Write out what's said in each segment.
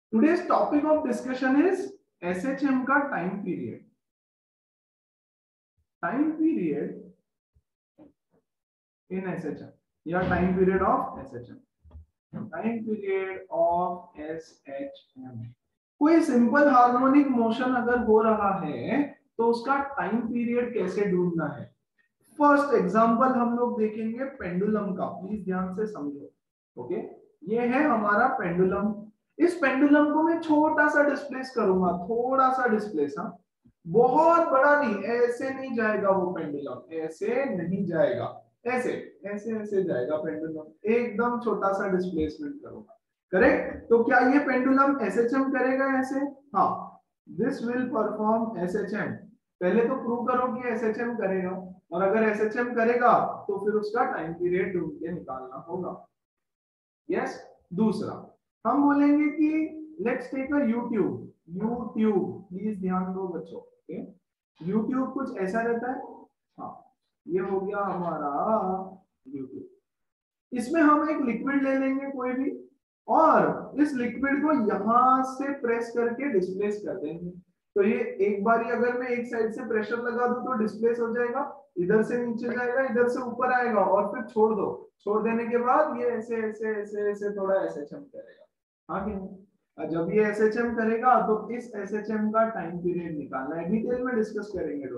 Today's topic of discussion is SHM का time period. Time period in SHM या time period of SHM. Time period of SHM. कोई simple harmonic motion अगर हो रहा है तो उसका टाइम पीरियड कैसे ढूंढना है. फर्स्ट एग्जांपल हम लोग देखेंगे पेंडुलम का. प्लीज ध्यान से समझो. ओके, ये है हमारा पेंडुलम. इस पेंडुलम को मैं छोटा सा डिस्प्लेस करूंगा, थोड़ा सा डिस्प्लेस. हाँ, बहुत बड़ा नहीं, ऐसे नहीं जाएगा वो पेंडुलम, ऐसे नहीं जाएगा, ऐसे ऐसे ऐसे जाएगा पेंडुलम. एकदम छोटा सा डिस्प्लेसमेंट करूंगा. करेक्ट. तो क्या ये पेंडुलम एसएचएम करेगा ऐसे? हाँ, दिस विल परफॉर्म एसएचएम. पहले तो प्रूव करो कि एसएचएम करेगा, और अगर एसएचएम करेगा तो फिर उसका टाइम पीरियड ढूंढ के निकालना होगा. यस. दूसरा हम बोलेंगे कि let's take a U tube. U tube, please ध्यान दो बच्चों. ओके, यूट्यूब कुछ ऐसा रहता है. हाँ, ये हो गया हमारा यूट्यूब. इसमें हम एक लिक्विड ले लेंगे कोई भी, और इस लिक्विड को यहां से प्रेस करके डिस्प्लेस कर देंगे. तो ये एक बारी अगर मैं एक साइड से प्रेशर लगा दूं तो डिस्प्लेस हो जाएगा, इधर से नीचे जाएगा, इधर से ऊपर आएगा, और फिर छोड़ दो. छोड़ देने के बाद ये ऐसे ऐसे ऐसे ऐसे थोड़ा एसएचएम करेगा. हाँ कि नहीं? जब ये एसएचएम करेगा तो इस एसएचएम का टाइम पीरियड निकालना है. डिटेल में डिस्कस करेंगे.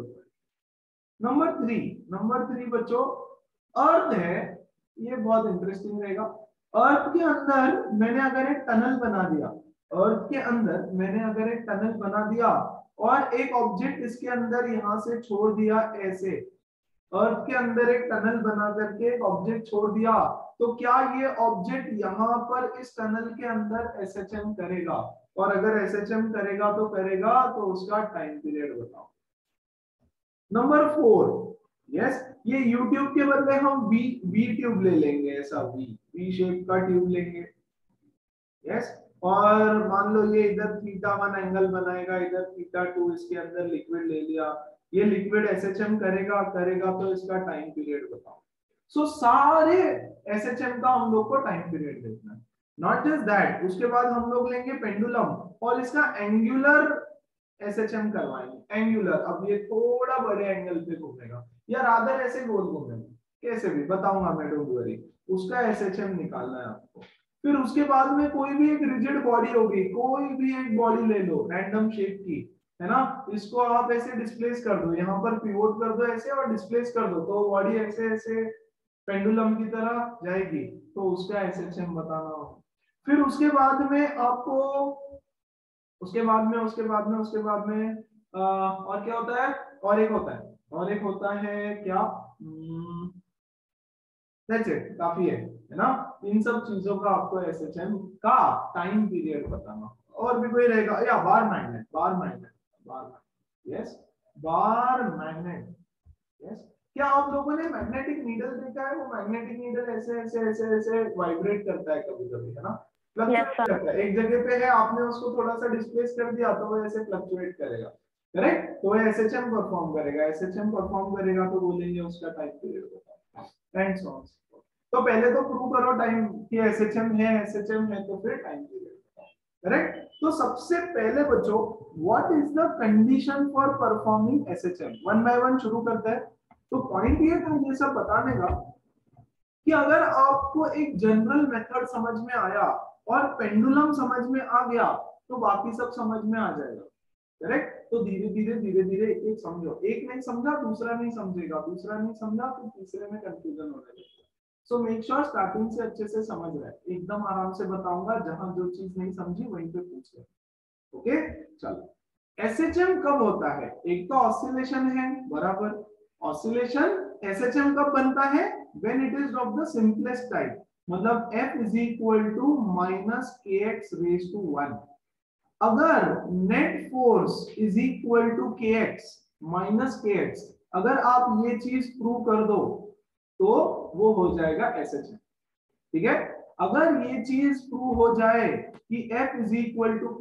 नंबर थ्री बच्चों, अर्थ है. ये बहुत इंटरेस्टिंग रहेगा. अर्थ के अंदर मैंने अगर एक टनल बना दिया, अर्थ के अंदर मैंने अगर एक टनल बना दिया और एक ऑब्जेक्ट इसके अंदर यहां से छोड़ दिया ऐसे. अर्थ के अंदर एक टनल बना करके एक ऑब्जेक्ट छोड़ दिया, तो क्या ये ऑब्जेक्ट यहाँ पर इस टनल के अंदर एसएचएम करेगा? और अगर एसएचएम करेगा तो उसका टाइम पीरियड बताओ. नंबर 4. यस, ये यूट्यूब के बदले हम वी ट्यूब ले लेंगे. ऐसा वी शेप का ट्यूब लेंगे. यस, और मान लो ये इधर θ1 एंगल बनाएगा, इधर θ2, इसके अंदर लिक्विड ले लिया. ये लिक्विड एसएचएम करेगा तो इसका टाइम पीरियड बताओ. सो सारे एसएचएम का हम लोग को टाइम पीरियड देखना है. नॉट जस्ट दैट, उसके बाद हम लोग लेंगे पेंडुलम और इसका एंगुलर एसएचएम करवाएंगे. एंगुलर, अब ये थोड़ा बड़े एंगल पे घूमेगा या रादर ऐसे गोल घूमेगा, कैसे भी बताऊंगा मैं, डोंट वरी. उसका एसएचएम निकालना है आपको. फिर उसके बाद में कोई भी एक रिजिड बॉडी होगी, कोई भी एक बॉडी ले लो रैंडम शेप की, है ना. इसको आप ऐसे डिस्प्लेस कर दो, यहाँ पर पिवोट कर दो ऐसे और डिस्प्लेस कर दो, तो बॉडी ऐसे ऐसे पेंडुलम की तरह जाएगी. तो उसका एसएचएम बताना होगा. फिर उसके बाद में आपको उसके बाद में और क्या होता है? और एक होता है क्या? दैट्स इट, काफी है ना. इन सब चीजों का आपको एसएचएम का टाइम पीरियड बताना. और भी कोई रहेगा या bar magnet. Yes, bar magnet. Yes, क्या आप लोगों ने मैग्नेटिक नीडल देखा है? वो मैग्नेटिक नीडल ऐसे ऐसे ऐसे ऐसे वाइब्रेट करता है कभी कभी, है ना. फ्लक्चुएट करता है. एक जगह पे है, आपने उसको थोड़ा सा डिस्प्लेस कर दिया तो वो ऐसे फ्लक्चुएट करेगा. करेक्ट. तो एसएचएम परफॉर्म करेगा तो बोलेंगे उसका टाइम पीरियड बताओ. Thanks so much. तो पहले तो प्रूव करो टाइम कि एसएचएम है तो फिर टाइम पीरियड बताओ. करेक्ट. तो सबसे पहले बच्चों, what is the condition for performing SHM? One by one शुरू करते हैं. तो पॉइंट ये था ये सब बताने का कि अगर आपको एक जनरल मेथड समझ में आया और पेंडुलम समझ में आ गया तो बाकी सब समझ में आ जाएगा. करेक्ट. तो धीरे धीरे एक समझो. एक नहीं समझा दूसरा नहीं समझेगा, दूसरा नहीं समझा तो तीसरे में कंफ्यूजन होने लगेगा. सो मेक श्योर स्टार्टिंग से अच्छे से समझ रहे. एकदम आराम से बताऊंगा, जहां जो चीज नहीं समझी वहीं पे पूछ ले. ओके, चलो. एसएचएम कब होता है? एक तो ऑसिलेशन है, बराबर. ऑसिलेशन एसएचएम कब बनता है? When it is of the simplest type, मतलब f is equal to minus kx raise to 1. अगर net force is equal to kx minus kx, अगर आप ये चीज प्रूव कर दो तो वो हो जाएगा एसएचएम. ठीक है. अगर ये चीज प्रूव हो जाए कि f is equal to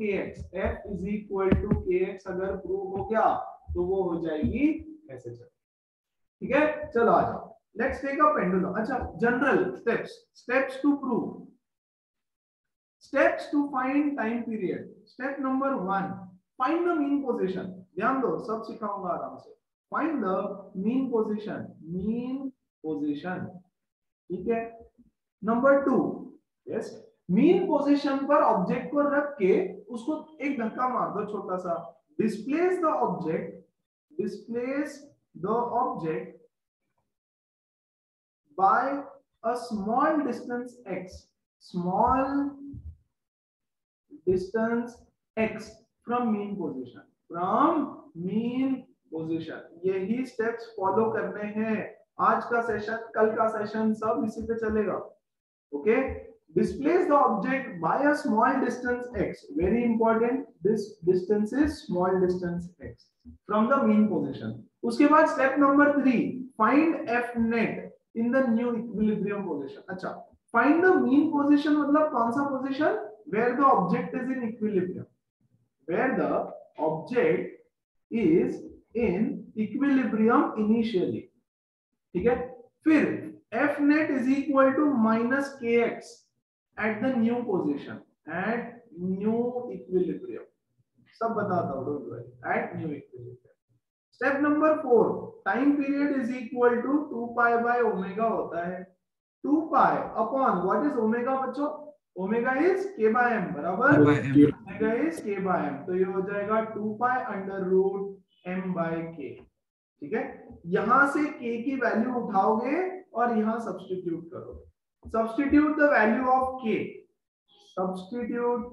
kx अगर प्रूव हो गया तो वो हो जाएगी एसएचएम. ठीक है. चलो आ जाओ. Let's take a pendulum. अच्छा, general steps to prove. Steps to find time period. Step number 1, find the mean position. ध्यान दो, सब सिखाऊंगा आराम से। Find the mean position, mean position, ठीक है। नंबर 2, यस, मीन पोजीशन पर ऑब्जेक्ट को रख के उसको एक धक्का मार दो छोटा सा। Displace the object, displace the object by a small distance x, small distance x from mean position, from mean position। यही स्टेप्स फॉलो करने हैं। आज का सेशन, कल का सेशन सब इसी पे चलेगा। Okay, displace the object by a small distance x, very important, this distance is small distance x from the mean position। उसके बाद step number 3, find f net in the new equilibrium position। अच्छा, find the mean position मतलब कौन सा position? where the object is in equilibrium, where the object is in equilibrium initially, ठीक है। फिर f net is equal to minus kx at the new position, at new equilibrium। सब बताता हूँ, don't worry, at new equilibrium। Step number 4, time period is equal to 2 pi by omega होता है। 2 pi upon what is omega बच्चों? Omega is k by m, बराबर, omega is k by m, तो ये हो जाएगा 2 pi under root m by k, ठीक है। यहां से k की वैल्यू उठाओगे और यहां सब्स्टिट्यूट करोगे। Substitute the value of k, substitute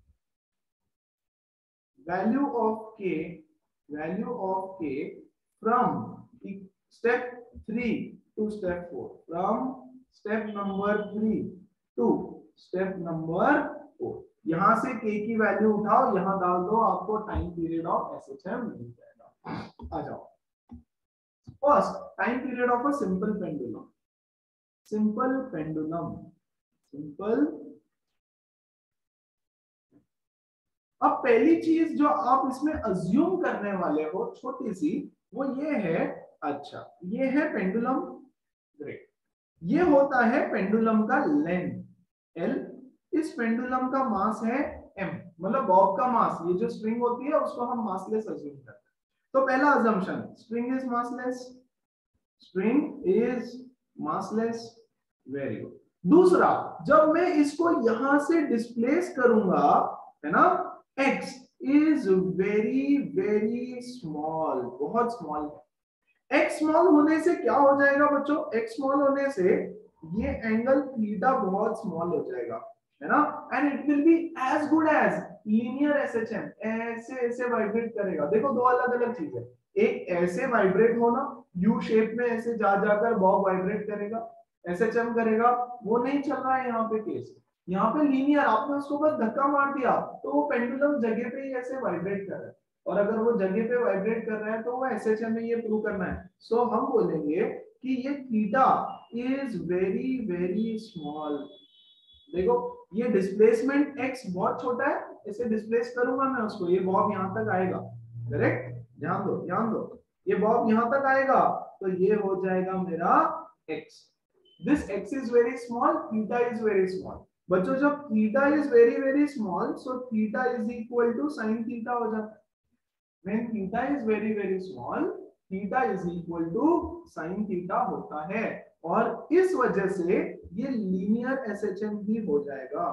value of k, value of k from step 3 to step 4, from step number 3 to step number 4। यहां से k की वैल्यू उठाओ, यहां डाल दो, आपको टाइम पीरियड ऑफ SHM मिल जाएगा। आ जाओ, first time period of a simple pendulum, simple pendulum, simple. अब पहली चीज जो आप इसमें अज्यूम करने वाले हो छोटी सी, वो ये है, अच्छा ये है पेंडुलम, ग्रेट, ये होता है पेंडुलम का लेंथ L, इस पेंडुलम का मास है m, मतलब बॉब का मास, ये जो स्ट्रिंग होती है उसको हम मासलेस अज्यूम करते हैं। तो पहला assumption, string is massless, string is massless, very good. दूसरा, जब मैं इसको यहां से डिस्प्लेस करूंगा, है ना, x is very very small, बहुत स्मॉल है। x स्मॉल होने से क्या हो जाएगा बच्चों? x स्मॉल होने से ये एंगल थीटा बहुत स्मॉल हो जाएगा, है ना, and it will be as good as linear SHM, ऐसे ऐसे वाइब्रेट करेगा। देखो दो अलग अलग चीज है, एक ऐसे वाइब्रेट होना, यू शेप में ऐसे जा जाकर बॉब वाइब्रेट करेगा, SHM करेगा, वो नहीं चल रहा है यहाँ पे केस। यहाँ पे लीनियर, आपने उसको बस धक्का मार दिया तो वो पेंडुलम जगह पे ही ऐसे वाइब्रेट कर रहा है, और अगर वो जगह पे वाइब्रेट कर रहा है तो वो SHM में ये प्रूव करना है। सो हम बोलेंगे कि ये theta is very very small. देखो ये डिस्प्लेसमेंट x बहुत छोटा है, इसे डिस्प्लेस करूंगा मैं उसको, ये बॉब यहाँ तक आएगा, करेक्ट, ध्यान दो ध्यान दो, ये बॉब यहाँ तक आएगा तो ये हो जाएगा मेरा x। This x is very small, theta is very small. बच्चों जब theta is very very small, so theta is equal to sine theta हो जाता है। When theta is very very small, theta is equal to sine theta होता है, और इस वजह से ये लीनियर SHM भी हो जाएगा।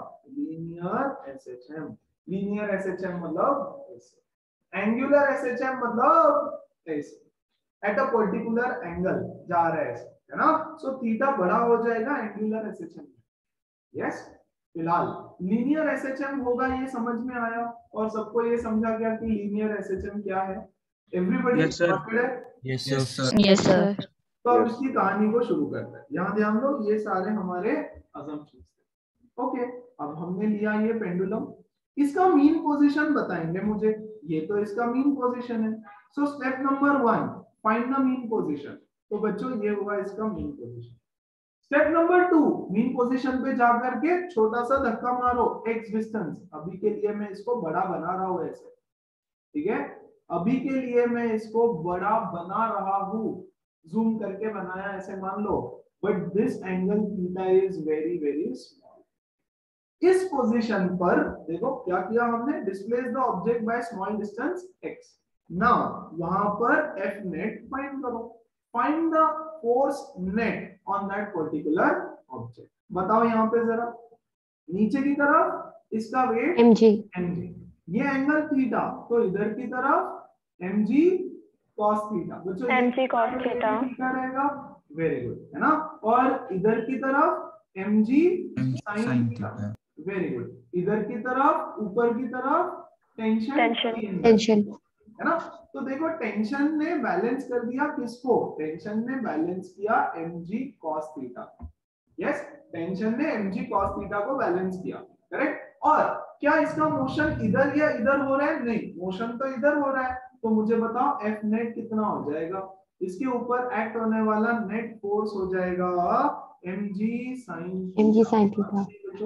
लीनियर SHM, लीनियर SHM मतलब ऐसे, एंगुलर SHM मतलब ऐसे, एट अ पर्टिकुलर एंगल जा रहा है, है ना। सो थीटा बड़ा हो जाएगा एंगुलर SHM में, यस। फिलहाल लीनियर SHM होगा, ये समझ में आया, और सबको ये समझा गया कि लीनियर SHM क्या है? Everybody got it? Yes sir, yes sir. तो अब इसकी कहानी को शुरू करते हैं। यहाँ ध्यान दो, ये सारे हमारे असम्पशंस थे। ओके, अब हमने लिया ये पेंडुलम, इसका मीन पोजीशन बताएंगे मुझे, ये तो इसका मीन पोजीशन है। So step number 1, find the mean position. तो बच्चों ये हुआ इसका mean position. Step number 2, mean position पे जाकर के छोटा सा धक्का मारो, x डिस्टेंस, अभी के लिए मैं इसको बड़ा बना रहा हूं ऐसे, ठीक है, अभी के लिए मैं इसको बड़ा बना रहा हूं, जूम करके बनाया ऐसे मान लो, but this angle theta is very very small, इस पोजीशन पर देखो क्या किया हमने, displace the object by small distance x। Now वहां पर F नेट फाइंड करो, find the force net on that particular object. बताओ यहाँ पे जरा, नीचे की तरफ इसका वेट mg, mg, ये एंगल थीटा, तो इधर की तरफ mg cos थीटा। बच्चों mg cos थीटा क्या रहेगा, वेरी गुड, है ना। और इधर की तरफ mg sin theta, very good. इधर की तरफ, ऊपर की तरफ टेंशन, टेंशन, है ना। तो देखो टेंशन ने बैलेंस कर दिया किसको, टेंशन ने बैलेंस किया mg cos theta. Yes, tension ने mg cos थीटा को बैलेंस किया, करेक्ट। और क्या इसका मोशन इधर या इधर हो रहा है, नहीं, मोशन तो इधर हो रहा है। तो मुझे बताओ F नेट कितना हो जाएगा, इसके ऊपर एक्ट होने वाला नेट फोर्स हो जाएगा mg sin theta.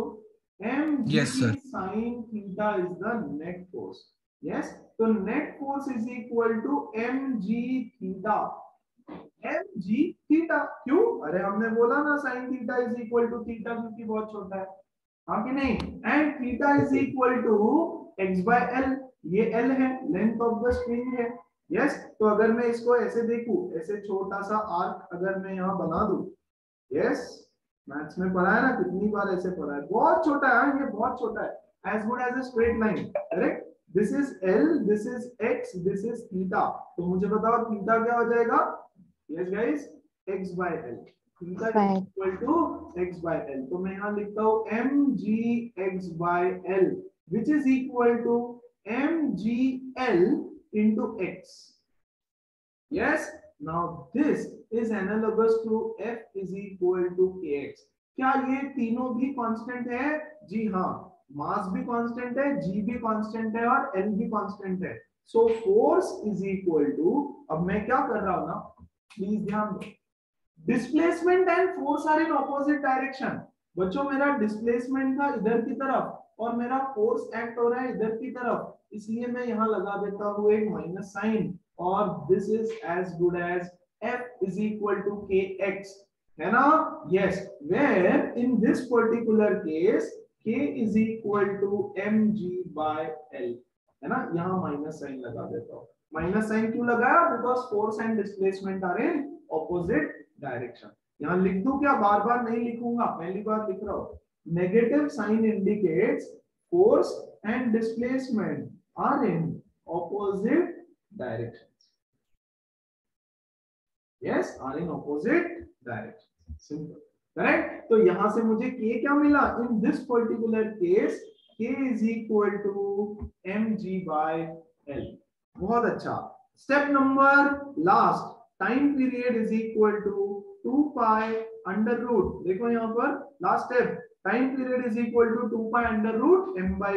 mg sin theta is the net force. Yes, तो net force is equal to mg theta, mg theta. क्यों, अरे हमने बोला ना sin theta is equal to theta, क्योंकि बहुत छोटा है, हाँ कि नहीं। And theta is equal to x by L, ये एल है, लेंथ ऑफ द स्ट्रिंग है। यस, तो अगर मैं इसको ऐसे देखूं, ऐसे छोटा सा आर्क अगर मैं यहाँ बना दूं, यस, मैथ्स में पढ़ा है ना, कितनी बार ऐसे पढ़ा है, बहुत छोटा है, ये बहुत छोटा है, as good as a straight line, correct. This is L, this is x, this is theta. तो मुझे बताओ थीटा क्या हो जाएगा, yes guys, x by l, theta is equal to x by l। तो मैं यहाँ लिखता हूँ mg x by l which is equal to mgl into x। yes, now this is analogous to f is equal to kx। क्या ये तीनों भी constant है, जी हाँ, मास भी कांस्टेंट है, जी भी कांस्टेंट है और एल भी कांस्टेंट है। So force is equal to, अब मैं क्या कर रहा हूं ना, प्लीज ध्यान दो, displacement and force are in opposite direction. बच्चों मेरा डिस्प्लेसमेंट था इधर की तरफ और मेरा फोर्स एक्ट हो रहा है इधर की तरफ, इसलिए मैं यहाँ लगा देता हूँ एक माइनस साइन, और this is as good as F is equal to kx, है ना। Yes, where in this particular case k is equal to mg by l, है ना। यहाँ माइनस साइन लगा देता हूँ। माइनस साइन क्यों लगाया, because force and displacement are in opposite direction. यहाँ लिख दूं क्या, बार बार नहीं लिखूंगा, पहली बार लिख रहा हूँ। Negative sign indicates force and displacement are in opposite direction. Yes, are in opposite direction, simple, correct. तो यहां से मुझे k क्या मिला, in this particular case k is equal to mg by l। बहुत अच्छा। Step number last, time period is equal to 2 pi under root, देखो यहाँ पर last step, time period is equal to 2 pi under root m by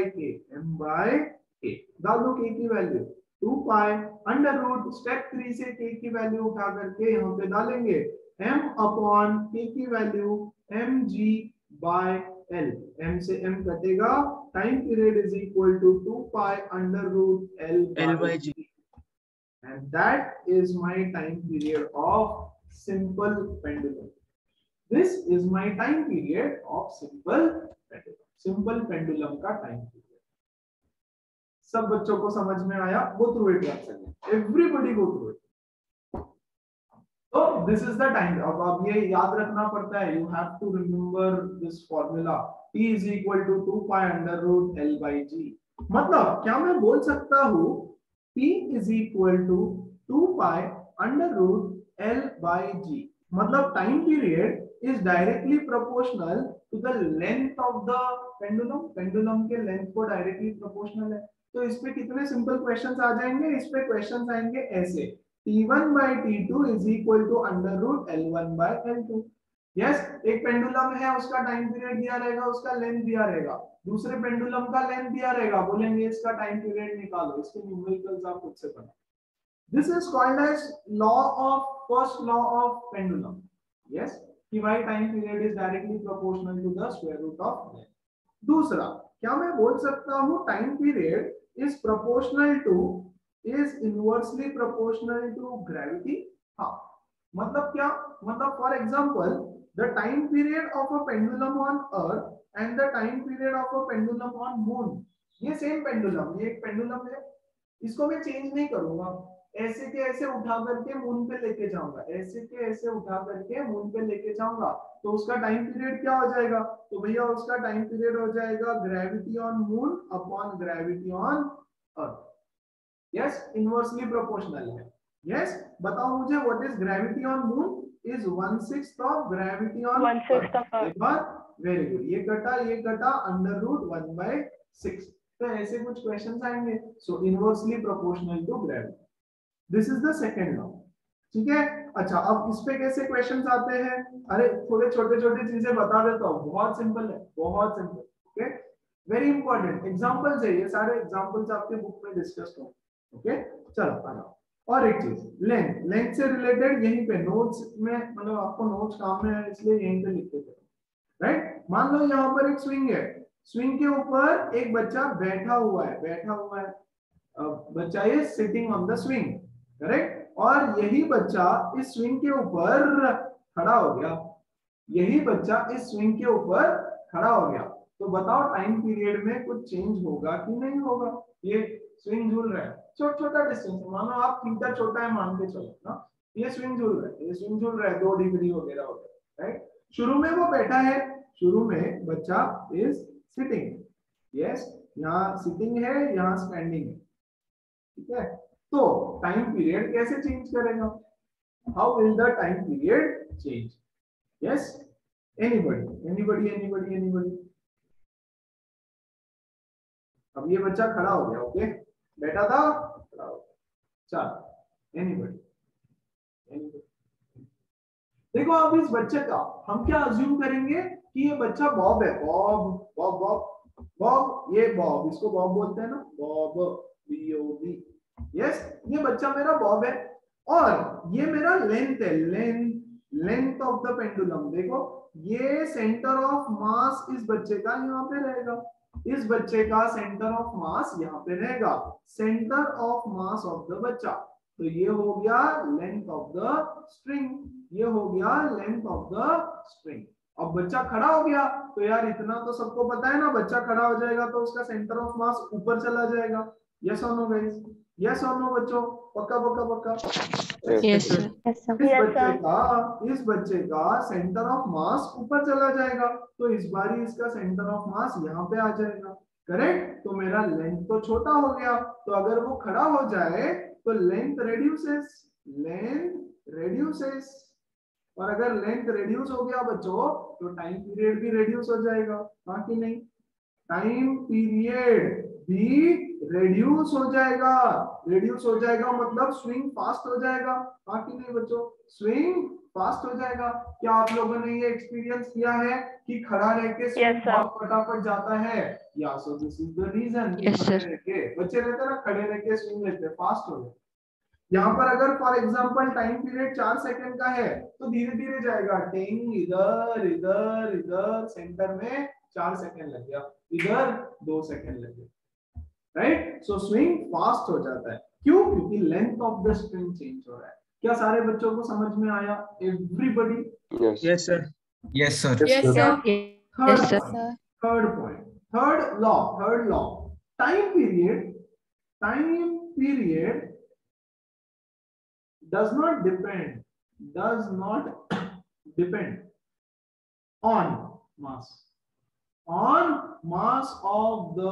k, डाल दो k की value 2 pi under root, step 3 से k की value उठा करके यहाँ पे डालेंगे m अपॉन k की value mg by l, m से m कटेगा, time period is equal to 2 pi under root l by g, and that is my time period of simple pendulum. This is my time period of simple pendulum. Simple pendulum का time period। सब बच्चों को समझ में आया, go through it once again, everybody go through it। So this is the time। अब ये याद रखना पड़ता है, you have to remember this formula, T is equal to 2 pi under root L by G। मतलब क्या मैं बोल सकता हूँ T is equal to 2 pi under root L by G, मतलब time period is directly proportional to the length of the pendulum, pendulum के length को directly proportional है। तो इस पे कितने सिंपल क्वेश्चंस आ जाएंगे, इस पे क्वेश्चंस आएंगे ऐसे, T1 by T2 is equal to under root L1 by L2। यस, एक पेंडुलम है, उसका टाइम पीरियड दिया रहेगा, उसका लेंथ दिया रहेगा, दूसरे पेंडुलम का लेंथ दिया रहेगा, बोलेंगे इसका टाइम पीरियड निकालो, इसके न्यूमेरिकल्स आप खुद से बना। This is called as first law of pendulum। Yes, कि भाई time period is directly proportional to the square root of length. दूसरा, क्या मैं बोल सकता हूँ time period is proportional to, is inversely proportional to gravity. हाँ, मतलब क्या, मतलब for example the time period of a pendulum on earth and the time period of a pendulum on moon, ये सेम पेंडुलम, ये एक pendulum है, इसको मैं चेंज नहीं करूंगा, ऐसे के ऐसे उठा करके मून पे लेके जाऊंगा, ऐसे के ऐसे उठा करके मून पे लेके जाऊंगा, तो उसका टाइम पीरियड क्या हो जाएगा, तो भैया उसका टाइम पीरियड हो जाएगा gravity on moon upon gravity on earth. Yes, inversely proportional है। यस, बताओ मुझे what is gravity on moon is 1/6 of gravity on earth. एक बार, वेरी गुड, ये कटा अंडर रूट 1/6। तो ऐसे कुछ क्वेश्चंस आएंगे। So inversely proportional to gravity, this is the second law. ठीक है, अच्छा अब इस पे कैसे क्वेश्चंस आते हैं, अरे थोड़े छोटे छोटे चीजें बता देता हूँ, बहुत सिंपल है, बहुत simple. Okay, very important examples है, ये सारे एग्जांपल्स आपके बुक में डिस्कस हो। ओके, चलो आ जाओ। और एक चीज, लेंथ, लेंथ से रिलेटेड यहीं पे नोट्स में, मतलब आपको नोट्स काम में है इसलिए यहीं पे लिख के दे, राइट। मान लो यहाँ पर एक स्विंग है, स्विंग के ऊपर एक बच्चा बैठा हुआ है, बैठा हुआ है, बच्चा is sitting on the swing, correct, और यही बच्चा इस स्विंग के ऊपर खड़ा हो गया, यही बच्चा इस स्विंग के ऊपर खड़ा हो गया, तो बताओ टाइम पीरियड में कुछ चेंज होगा कि नहीं होगा। ये स्विंग झूल रहा है, छोटा छोटा डिस्टेंस, मानो आप थीटा छोटा है मान के चलो ना, ये स्विंग झूल रहा है, ये स्विंग झूल रहा है 2 डिग्री वगैरह वगैरह, राइट। शुरू में वो बैठा है, शुरू में बच्चा इज सिटिंग, यस, यहाँ सिटिंग है, यहाँ स्टैंडिंग है, ठीक है। तो टाइम पीरियड कैसे चेंज करेगा, how will the time period change, yes, anybody. अब ये बच्चा खड़ा हो गया, ओके, बैठा था खड़ा हो गया, चल एनीबॉडी, देखो अब इस बच्चे का हम क्या अज्यूम करेंगे कि ये बच्चा बॉब है, बॉब बॉब बॉब बॉब, ये बॉब, इसको बॉब बोलते हैं ना, बॉब, B-O-B, यस, ये बच्चा मेरा बॉब है, और ये मेरा लेंथ है, लेंथ ऑफ द पेंडुलम। देखो ये सेंटर ऑफ मास इस बच्चे का यहाँ पे रहेगा, इस बच्चे का सेंटर ऑफ मास यहाँ पे रहेगा, centre of mass of the बच्चा, तो ये हो गया लेंथ ऑफ द स्ट्रिंग, ये हो गया लेंथ ऑफ द स्ट्रिंग। अब बच्चा खड़ा हो गया, तो यार इतना तो सबको पता है ना, बच्चा खड़ा हो जाएगा तो उसका सेंटर ऑफ मास ऊपर चला जाएगा, यस और नो गाइस, यस और नो बच्चों, पक्का पक्का पक्का। Yes, sir. इस बच्चे का सेंटर ऑफ मास ऊपर चला जाएगा, तो इस बार इसका सेंटर ऑफ मास यहाँ पे आ जाएगा, करेक्ट। तो मेरा लेंथ तो छोटा हो गया, तो अगर वो खड़ा हो जाए तो लेंथ रेड्यूसेस, और अगर लेंथ रेड्यूस हो गया बच्चों तो टाइम पीरियड भी रेड्यूस हो जाएगा, हाँ कि नहीं, टाइम पीरियड भी रेड्यूस हो जाएगा, रेड्यूस हो जाएगा मतलब स्विंग फास्ट हो जाएगा, हाँ कि नहीं बच्चों, स्विंग फास्ट हो जाएगा। क्या आप लोगों ने ये एक्सपीरियंस किया है कि खड़ा रह के स्विंग बहुत फटाफट जाता है, या so this is the reason, Yes, sir. बच्चे रहते हैं ना खड़े रह के स्विंग लेते हैं, फास्ट हो जाए। यहाँ पर अगर for example time period 4 second का है तो धीरे धीरे जाएगा, टिंग इधर इधर इधर, सेंटर में 4 सेकंड लग गया, इधर 2 सेकंड लग गया, राइट। सो स्विंग फास्ट हो जाता है, क्यों, क्योंकि length of the string change हो रहा है। क्या सारे बच्चों को समझ में आया, everybody, yes sir, Yes, sir. Yes, sir. Yes, sir. Third law, time period does not depend on mass of the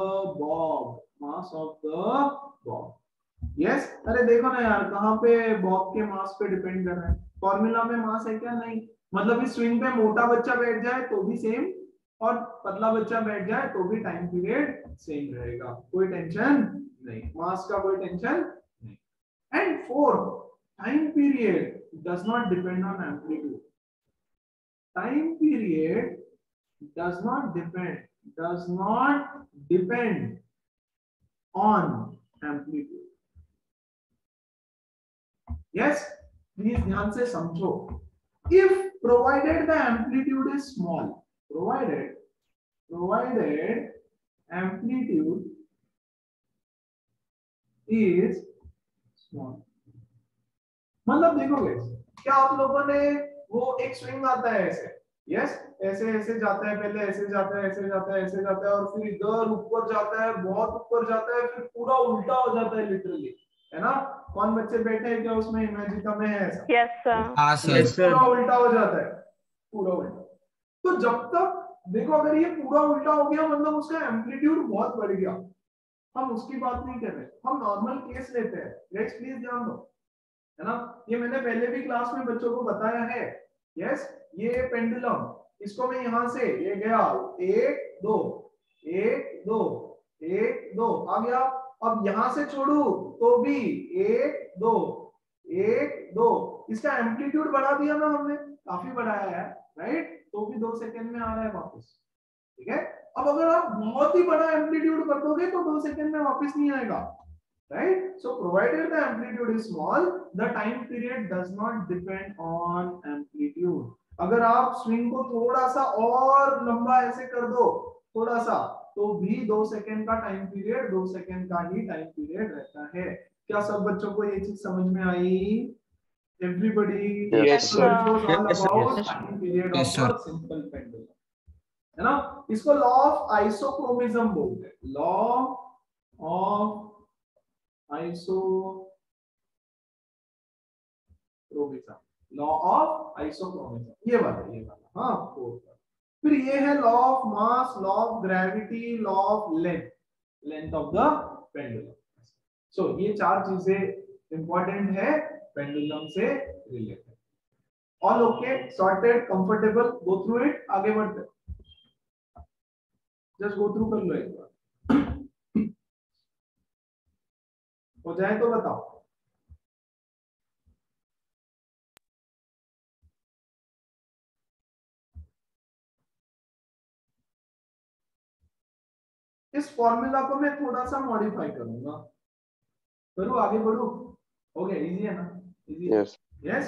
bob, yes। अरे देखो ना यार, कहाँ पे बॉब के मास पे डिपेंड कर रहा है, फॉर्मूला में मास है क्या, नहीं, मतलब इस स्विंग पे मोटा बच्चा बैठ जाए तो भी सेम, और पतला बच्चा बैठ जाए तो भी टाइम पीरियड सेम रहेगा, कोई टेंशन नहीं, मास का कोई टेंशन नहीं। And fourth, time period does not depend on amplitude, time period does not depend on amplitude, yes, please ध्यान से समझो, if provided the amplitude is small, provided amplitude is small, मतलब देखो गाइस, क्या आप लोगों ने वो एक स्विंग आता है ऐसे, यस, ऐसे ऐसे जाता है, पहले ऐसे जाता है, ऐसे जाता है, ऐसे जाता है, और फिर इधर ऊपर जाता है, बहुत ऊपर जाता है, फिर पूरा उल्टा हो जाता है लिटरली, है ना। कौन बच्चे बैठे हैं क्या उसमें, इमेजिका में है ऐसा? Yes sir. हाँ सर। पूरा उल्टा हो जाता है, पूरा उल्टा। तो जब तक देखो, अगर ये पूरा उल्टा हो गया मतलब उसका एम्पलीट्यूड बहुत बढ़ गया, हम उसकी बात नहीं कर रहे, हम नॉर्मल केस लेते हैं। लेट्स प्लीज ध्यान दो, है ना। ये मैंने पहले भी क्लास में बच्चों को बताया है। यस, ये पेंडुलम, इसको मैं यहां से ये गया 1 2 1 2 1 2 आ गया, अब यहां से छोड़ू तो भी 1 2 1 2, इसका एम्पलीट्यूड बढ़ा दिया ना हमने, काफी बढ़ाया है, राइट, तो भी 2 सेकंड में आ रहा है वापस, ठीक है। अब अगर आप बहुत ही बड़ा एम्पलीट्यूड कर दोगे तो 2 सेकंड में वापस नहीं आएगा, right? So provided the amplitude is small, the time period does not depend on amplitude. अगर आप स्विंग को थोड़ा सा और लंबा ऐसे कर दो, थोड़ा सा, तो भी 2 सेकंड का टाइम पीरियड, 2 सेकंड का ही टाइम पीरियड रहता है। क्या सब बच्चों को ये चीज समझ में आई? Everybody? Yes, So sir. it was all Yes, sir. about Yes, sir. time period Yes, of sir. a simple pendulum, है ना। इसको लॉ ऑफ आइसोक्रोमिज्म बोलते हैं, law of isochronism, law of isochronism, ये वाला हाँ फोर्थ। फिर ये है law of mass, law of gravity, law of length of the pendulum. सो ये 4 चीजें इंपॉर्टेंट है पेंडुलम से related. All okay, sorted, comfortable, go through it, आगे बढ़ते, जस्ट गो थ्रू कर लो एक बार, हो जाए तो बताओ। इस फॉर्मूला को मैं थोड़ा सा मॉडिफाई करूंगा, करूँ, आगे बढ़ू, हो गया, इजी है ना, easy, yes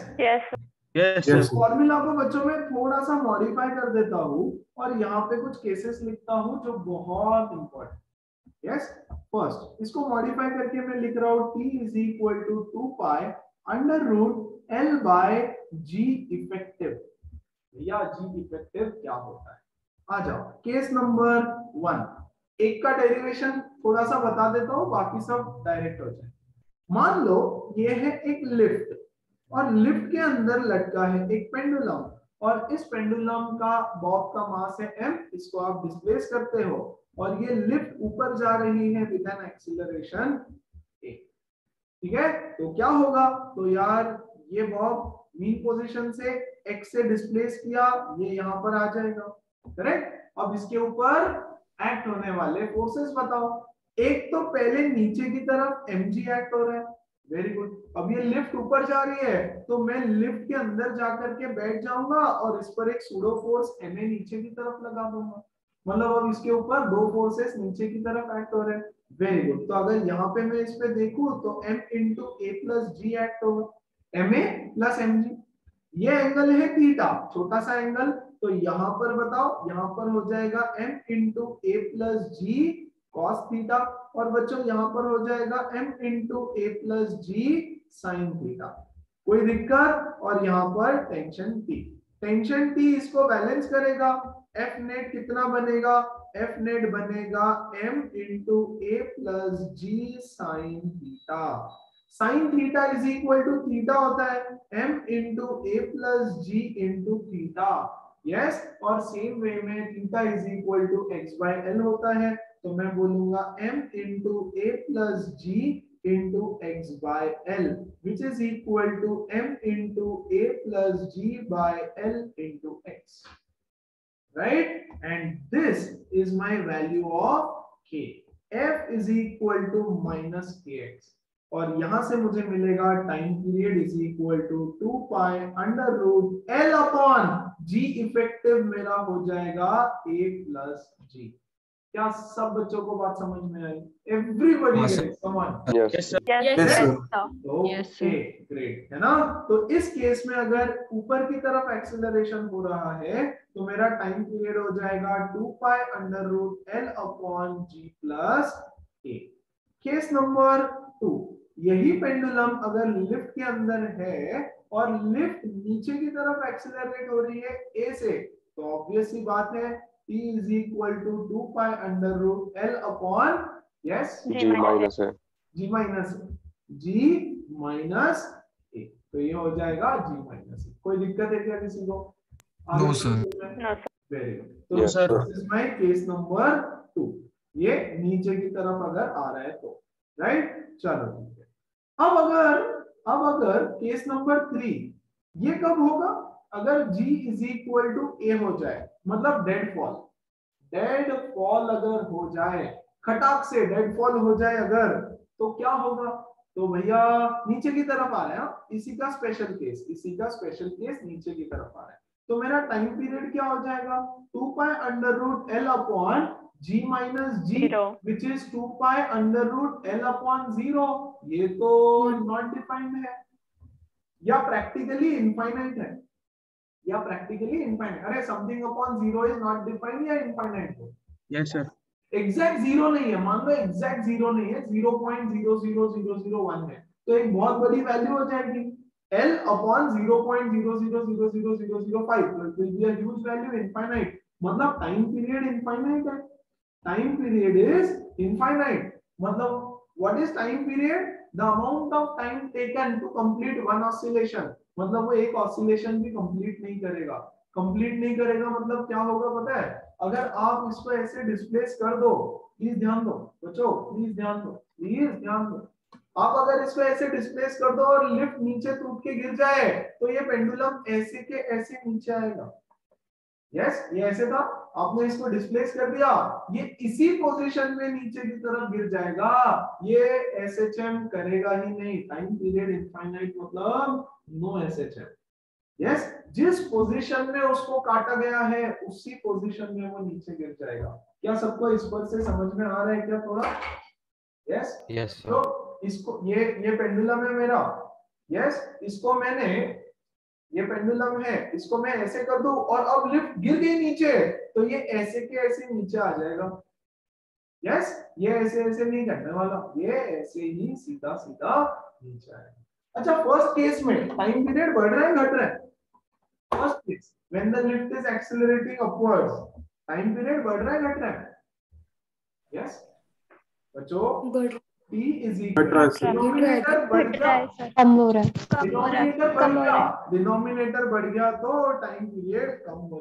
yes yes yes sir. Formula को बच्चों में थोड़ा सा मॉडिफाई कर देता हूँ और यहाँ पे कुछ केसेस लिखता हूँ जो बहुत इंपॉर्टेंट। यस, फर्स्ट इसको मॉडिफाई करके मैं लिख रहा हूँ t is equal to 2 pi under root L by G effective. भैया G इफेक्टिव क्या होता है, आ जाओ केस नंबर 1। एक का डेरिवेशन थोड़ा सा बता देता हूँ, बाकी सब डायरेक्ट हो जाए। मान लो ये है एक लिफ्ट, और लिफ्ट के अंदर लटका है एक पेंडुलम, और इस पेंडुलम का बॉब का मास है m, इसको आप डिस्प्लेस करते हो, और ये लिफ्ट ऊपर जा रही है विद एन एक्सीलरेशन a, ठीक है। तो क्या होगा, तो यार ये बॉब मीन पोजीशन से x से डिस्प्लेस किया, ये यहाँ पर आ जाएगा, करेक्ट। अब इसके ऊपर एक्ट होने वाले फोर्सेस बताओ। एक तो पहले नीचे की तरफ mg एक्ट हो रहा है, वेरी गुड। अब ये लिफ्ट ऊपर जा रही है तो मैं लिफ्ट के अंदर जाकर के बैठ जाऊंगा और इस पर एक सूडो फोर्स ma नीचे की तरफ लगा दूंगा, मतलब अब इसके ऊपर 2 फोर्सेस नीचे की तरफ एक्ट हो रहे हैं, वेरी गुड। तो अगर यहाँ पे मैं इस पे देखूं तो m into a plus g act होगा, ma प्लस mg, ये एंगल है थीटा, छोटा सा एंगल, तो यहाँ पर बताओ, यहाँ पर हो जाएगा m into a plus g cos theta, और बच्चों यहाँ पर हो जाएगा m into a plus g sine theta, कोई दिक्कत। और यहाँ पर टेंशन T, टेंशन T इसको बैलेंस करेगा, F नेट कितना बनेगा, F नेट बनेगा m into a plus g sine theta. Sine theta is equal to theta होता है m into a plus g into theta, yes. और सेम वे में theta is equal to x by L होता है, तो मैं बोलूंगा m into a plus g into x by L, which is equal to m into a plus g by L into x, right. And this is my value of k, f is equal to minus kx, और यहां से मुझे मिलेगा time period is equal to 2 pi under root L upon G effective मेरा हो जाएगा a plus जी। क्या सब बच्चों को बात समझ में आई? Everybody come on, yes sir. Yes sir. Yes, sir. Okay great, है ना। तो इस केस में अगर ऊपर की तरफ एक्सेलरेशन हो रहा है तो मेरा टाइम पीरियड हो जाएगा 2 pi under root L upon G plus a। Case number 2, यही पेंडुलम अगर लिफ्ट के अंदर है और लिफ्ट नीचे की तरफ एक्सेलरेट हो रही है a से, तो ऑब्वियस सी बात है t is equal to 2 pi under root l upon yes g minus है g माइनस a। तो ये हो जाएगा g माइनस a। कोई दिक्कत है क्या किसी को? No sir. Very good. तो Yes, sir. This is my case number 2। ये नीचे की तरफ अगर आ रहा है तो राइट। चलो ठीक है। अब अगर केस नंबर 3 ये कब होगा? अगर g is equal to a हो जाए, मतलब डेड फॉल अगर हो जाए, खटाक से डेड फॉल हो जाए अगर, तो क्या होगा? तो भैया नीचे की तरफ आ रहा है, इसी का स्पेशल केस नीचे की तरफ आ रहा है। तो मेरा टाइम पीरियड क्या हो जाएगा? 2 pi under root L upon g minus g which is 2 pi under root L upon 0। ये तो नॉट डिफाइंड है या प्रैक्टिकली इनफाइनाइट है, अरे something upon 0 is not defined या इनफाइनाइट है? Yes sir. एग्जैक्ट 0 नहीं है, मान लो एग्जैक्ट 0 नहीं है, 0.00001 है, तो एक बहुत बड़ी वैल्यू हो जाएगी L अपॉन 0.0000005, तो it will be a huge value, infinite. मतलब टाइम पीरियड इनफाइनाइट है, टाइम पीरियड इज इनफाइनाइट। मतलब what is time period? The amount of time taken to complete one oscillation. मतलब वो एक ऑसिलेशन भी कंप्लीट नहीं करेगा। मतलब क्या होगा पता है? अगर आप इसको ऐसे डिस्प्लेस कर दो, प्लीज ध्यान दो बच्चों, प्लीज ध्यान दो। आप अगर इसको ऐसे डिस्प्लेस कर दो और लिफ्ट नीचे टूट के गिर जाए, तो ये पेंडुलम ऐसे के ऐसे नीचे आएगा। यस, ये ऐसे था, आपने इसको डिस्प्लेस कर दिया, ये इसी पोजीशन में नीचे की तरफ गिर जाएगा, ये एसएचएम करेगा ही नहीं। टाइम पीरियड इनफाइनाइट मतलब नो एसएचएम। यस, जिस पोजीशन में उसको काटा गया है उसी पोजीशन में वो नीचे गिर जाएगा। क्या सबको इस पर से समझ में आ रहा है क्या थोड़ा? यस यस तो इसको ये पेंडुलम है मेरा। यस, इसको मैंने, ये पेंडुलम है, इसको मैं ऐसे कर दूं और अब लिफ्ट गिर गई नीचे, तो ये ऐसे के ऐसे नीचे आ जाएगा। यस, ये ऐसे ऐसे नहीं करने वाला, ये ऐसे ही सीधा सीधा नीचे आएगा। अच्छा, फर्स्ट केस में टाइम पीरियड बढ़ रहा है घट रहा है? First case when the lift is accelerating upwards, time period बढ़ रहा है घट रहा है? यस बच्चों, t इज इक्वल डिनोमिनेटर बढ़ गया, कम हो रहा है। डिनोमिनेटर बढ़ गया तो टाइम पीरियड कम हो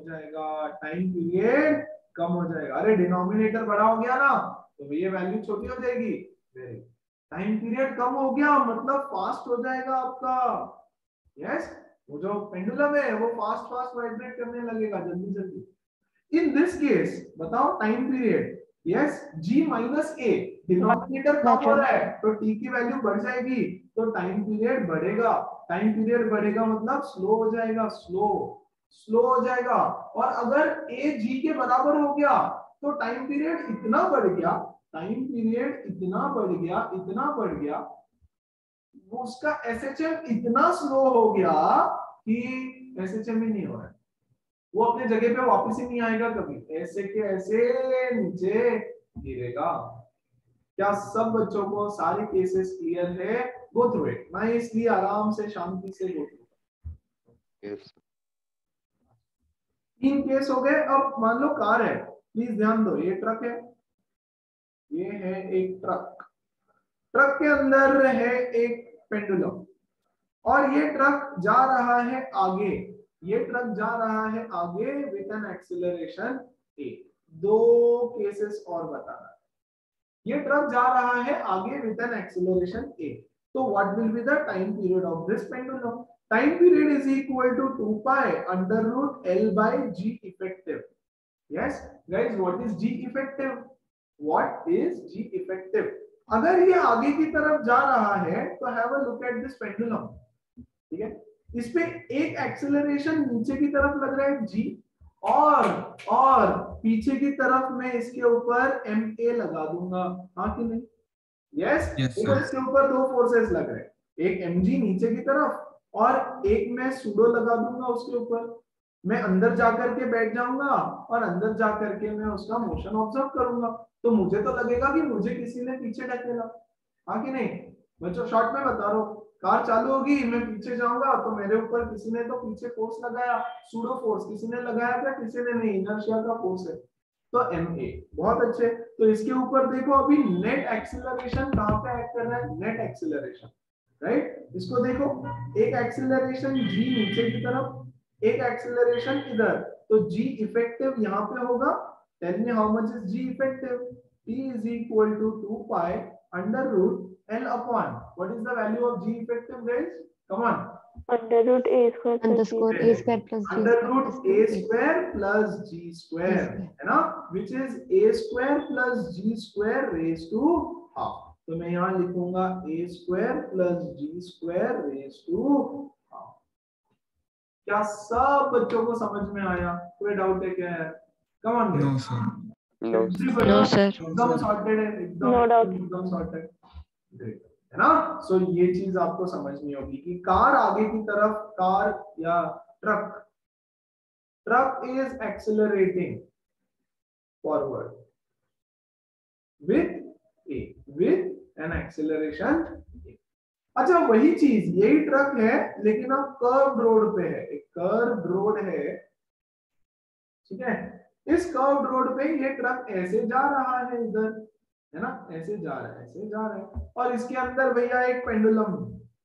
जाएगा। अरे डिनोमिनेटर बड़ा हो गया ना, तो ये वैल्यू छोटी हो जाएगी। टाइम पीरियड कम हो गया मतलब फास्ट हो जाएगा आपका। यस, वो जो पेंडुलम है वो फास्ट वाइब्रेट करने लगेगा जल्दी। इन दिस केस बताओ time period, yes, g minus a, denominator कम हो रहा है तो t की वैल्यू बढ़ जाएगी, तो टाइम पीरियड बढ़ेगा मतलब स्लो हो जाएगा, स्लो हो जाएगा। और अगर a g के बराबर हो गया तो टाइम पीरियड इतना बढ़ गया, वो उसका एसएचएम इतना स्लो हो गया कि एसएचएम ही नहीं हो रहा है, वो अपने जगह पे वापस ही नहीं आएगा कभी, ऐसे के ऐसे नीचे गिरेगा। क्या सब बच्चों को सारे केसेस क्लियर है? गो थ्रू इट, मैं इसलिए आराम से शांति से गो थ्रू। yes. 3 केस हो गए। अब मान लो कार है, प्लीज ध्यान दो, ये ट्रक है, ये है एक ट्रक के अंदर है एक पेंडुलम, और ये ट्रक जा रहा है आगे, with an acceleration a। 2 cases और बताना, ये ट्रक जा रहा है आगे विद एन एक्सीलरेशन a, तो what will be the time period of this pendulum? Time period is equal to 2 pi under root l by g effective. Yes guys, what is g effective? अगर ये आगे की तरफ जा रहा है तो have a look at this pendulum, ठीक है, इस पे एक एक्सेलरेशन नीचे की तरफ लग रहा है g, और पीछे की तरफ मैं इसके ऊपर ma लगा दूंगा, हाँ कि नहीं? यस, देखो इसके ऊपर 2 फोर्सेस लग रहे हैं, एक mg नीचे की तरफ और एक मैं सूडो लगा दूंगा उसके ऊपर। मैं अंदर जाकर के बैठ जाऊंगा और अंदर जाकर के मैं उसका मोशन ऑब्जर्व करूंगा, तो मुझे तो लगेगा कि मुझे किसी ने पीछे ढकेला, हाँ कि नहीं? बच्चों शॉर्ट में बता रहा हूं, कार चालू होगी, मैं पीछे जाऊंगा तो मेरे ऊपर किसी ने तो पीछे फोर्स लगाया, सूडो फोर्स किसी ने लगाया था, किसी ने नहीं, इनर्शिया का फोर्स है, तो ma। बहुत अच्छे। तो इसके ऊपर देखो अभी नेट एक्सीलरेशन कहां पे एक्ट कर रहा है, नेट एक्सीलरेशन, राइट। इसको देखो, एक एक्सीलरेशन g नीचे की तरफ, एक एक्सीलरेशन इधर, तो g इफेक्टिव यहाँ पे होगा। Tell me how much is g effective, t is equal to 2 pi under root L upon, what is the value of g effective guys, come on, under root a square plus g underscore a square plus g under square root a square plus g square, है ना, which is a square plus g square raised to half। तो मैं यहाँ लिखूंगा a square plus g square raised to half। क्या सब बच्चों को समझ में आया, कोई डाउट है क्या है, come on no sir. No, sir. एकदम सॉर्टेड है, No doubt. एकदम सॉर्टेड, ग्रेट, है ना। सो ये चीज आपको समझनी होगी कि कार आगे की तरफ, कार या truck, truck is accelerating forward with an acceleration। अच्छा वही चीज, यही ट्रक है लेकिन अब कर्व्ड रोड पे है, एक कर्व्ड रोड है, ठीक है। इस कर्व्ड रोड पे ये ट्रक ऐसे जा रहा है इधर, है ना, ऐसे जा रहा है, ऐसे जा रहा है, और इसके अंदर भैया एक पेंडुलम,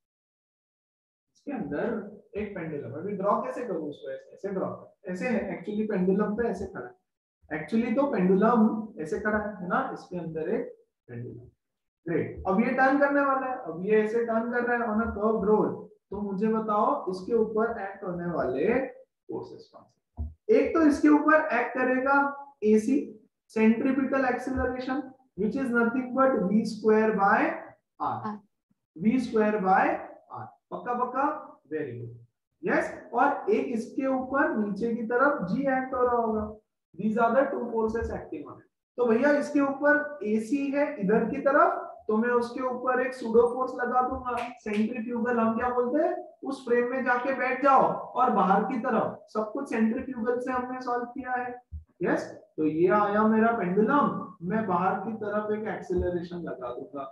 इसके अंदर एक पेंडुलम, अभी ड्रॉ कैसे करूं उसको, ऐसे ड्रॉ, ऐसे है एक्चुअली, पेंडुलम तो ऐसे खड़ा है, एक्चुअली तो पेंडुलम ऐसे खड़ा है ना, इसके अंदर एक पेंडुलम, ग्रेट। अब ये टर्न करने वाला है, अब ये ऐसे टर्न कर रहा है ऑन अ कर्व्ड रोड, तो मुझे बताओ इसके ऊपर एक्ट होने वाले फोर्सेस कौन से। एक तो इसके ऊपर एक्ट करेगा AC, centripetal acceleration, which is nothing but v square by r, v square by r, पक्का पक्का, वेरी गुड, यस। और एक इसके ऊपर नीचे की तरफ g एक्ट हो रहा होगा, these are the two forces acting on it. तो भैया इसके ऊपर AC है इधर की तरफ, तो मैं उसके ऊपर एक सूडो फोर्स लगा दूंगा, सेंट्रीफ्यूगल हम क्या बोलते हैं, उस फ्रेम में जाके बैठ जाओ, और बाहर की तरफ सब कुछ सेंट्रीफ्यूगल से हमने सॉल्व किया है, यस। तो ये आया मेरा पेंडुलम, मैं बाहर की तरफ एक एक्सीलरेशन लगा दूंगा,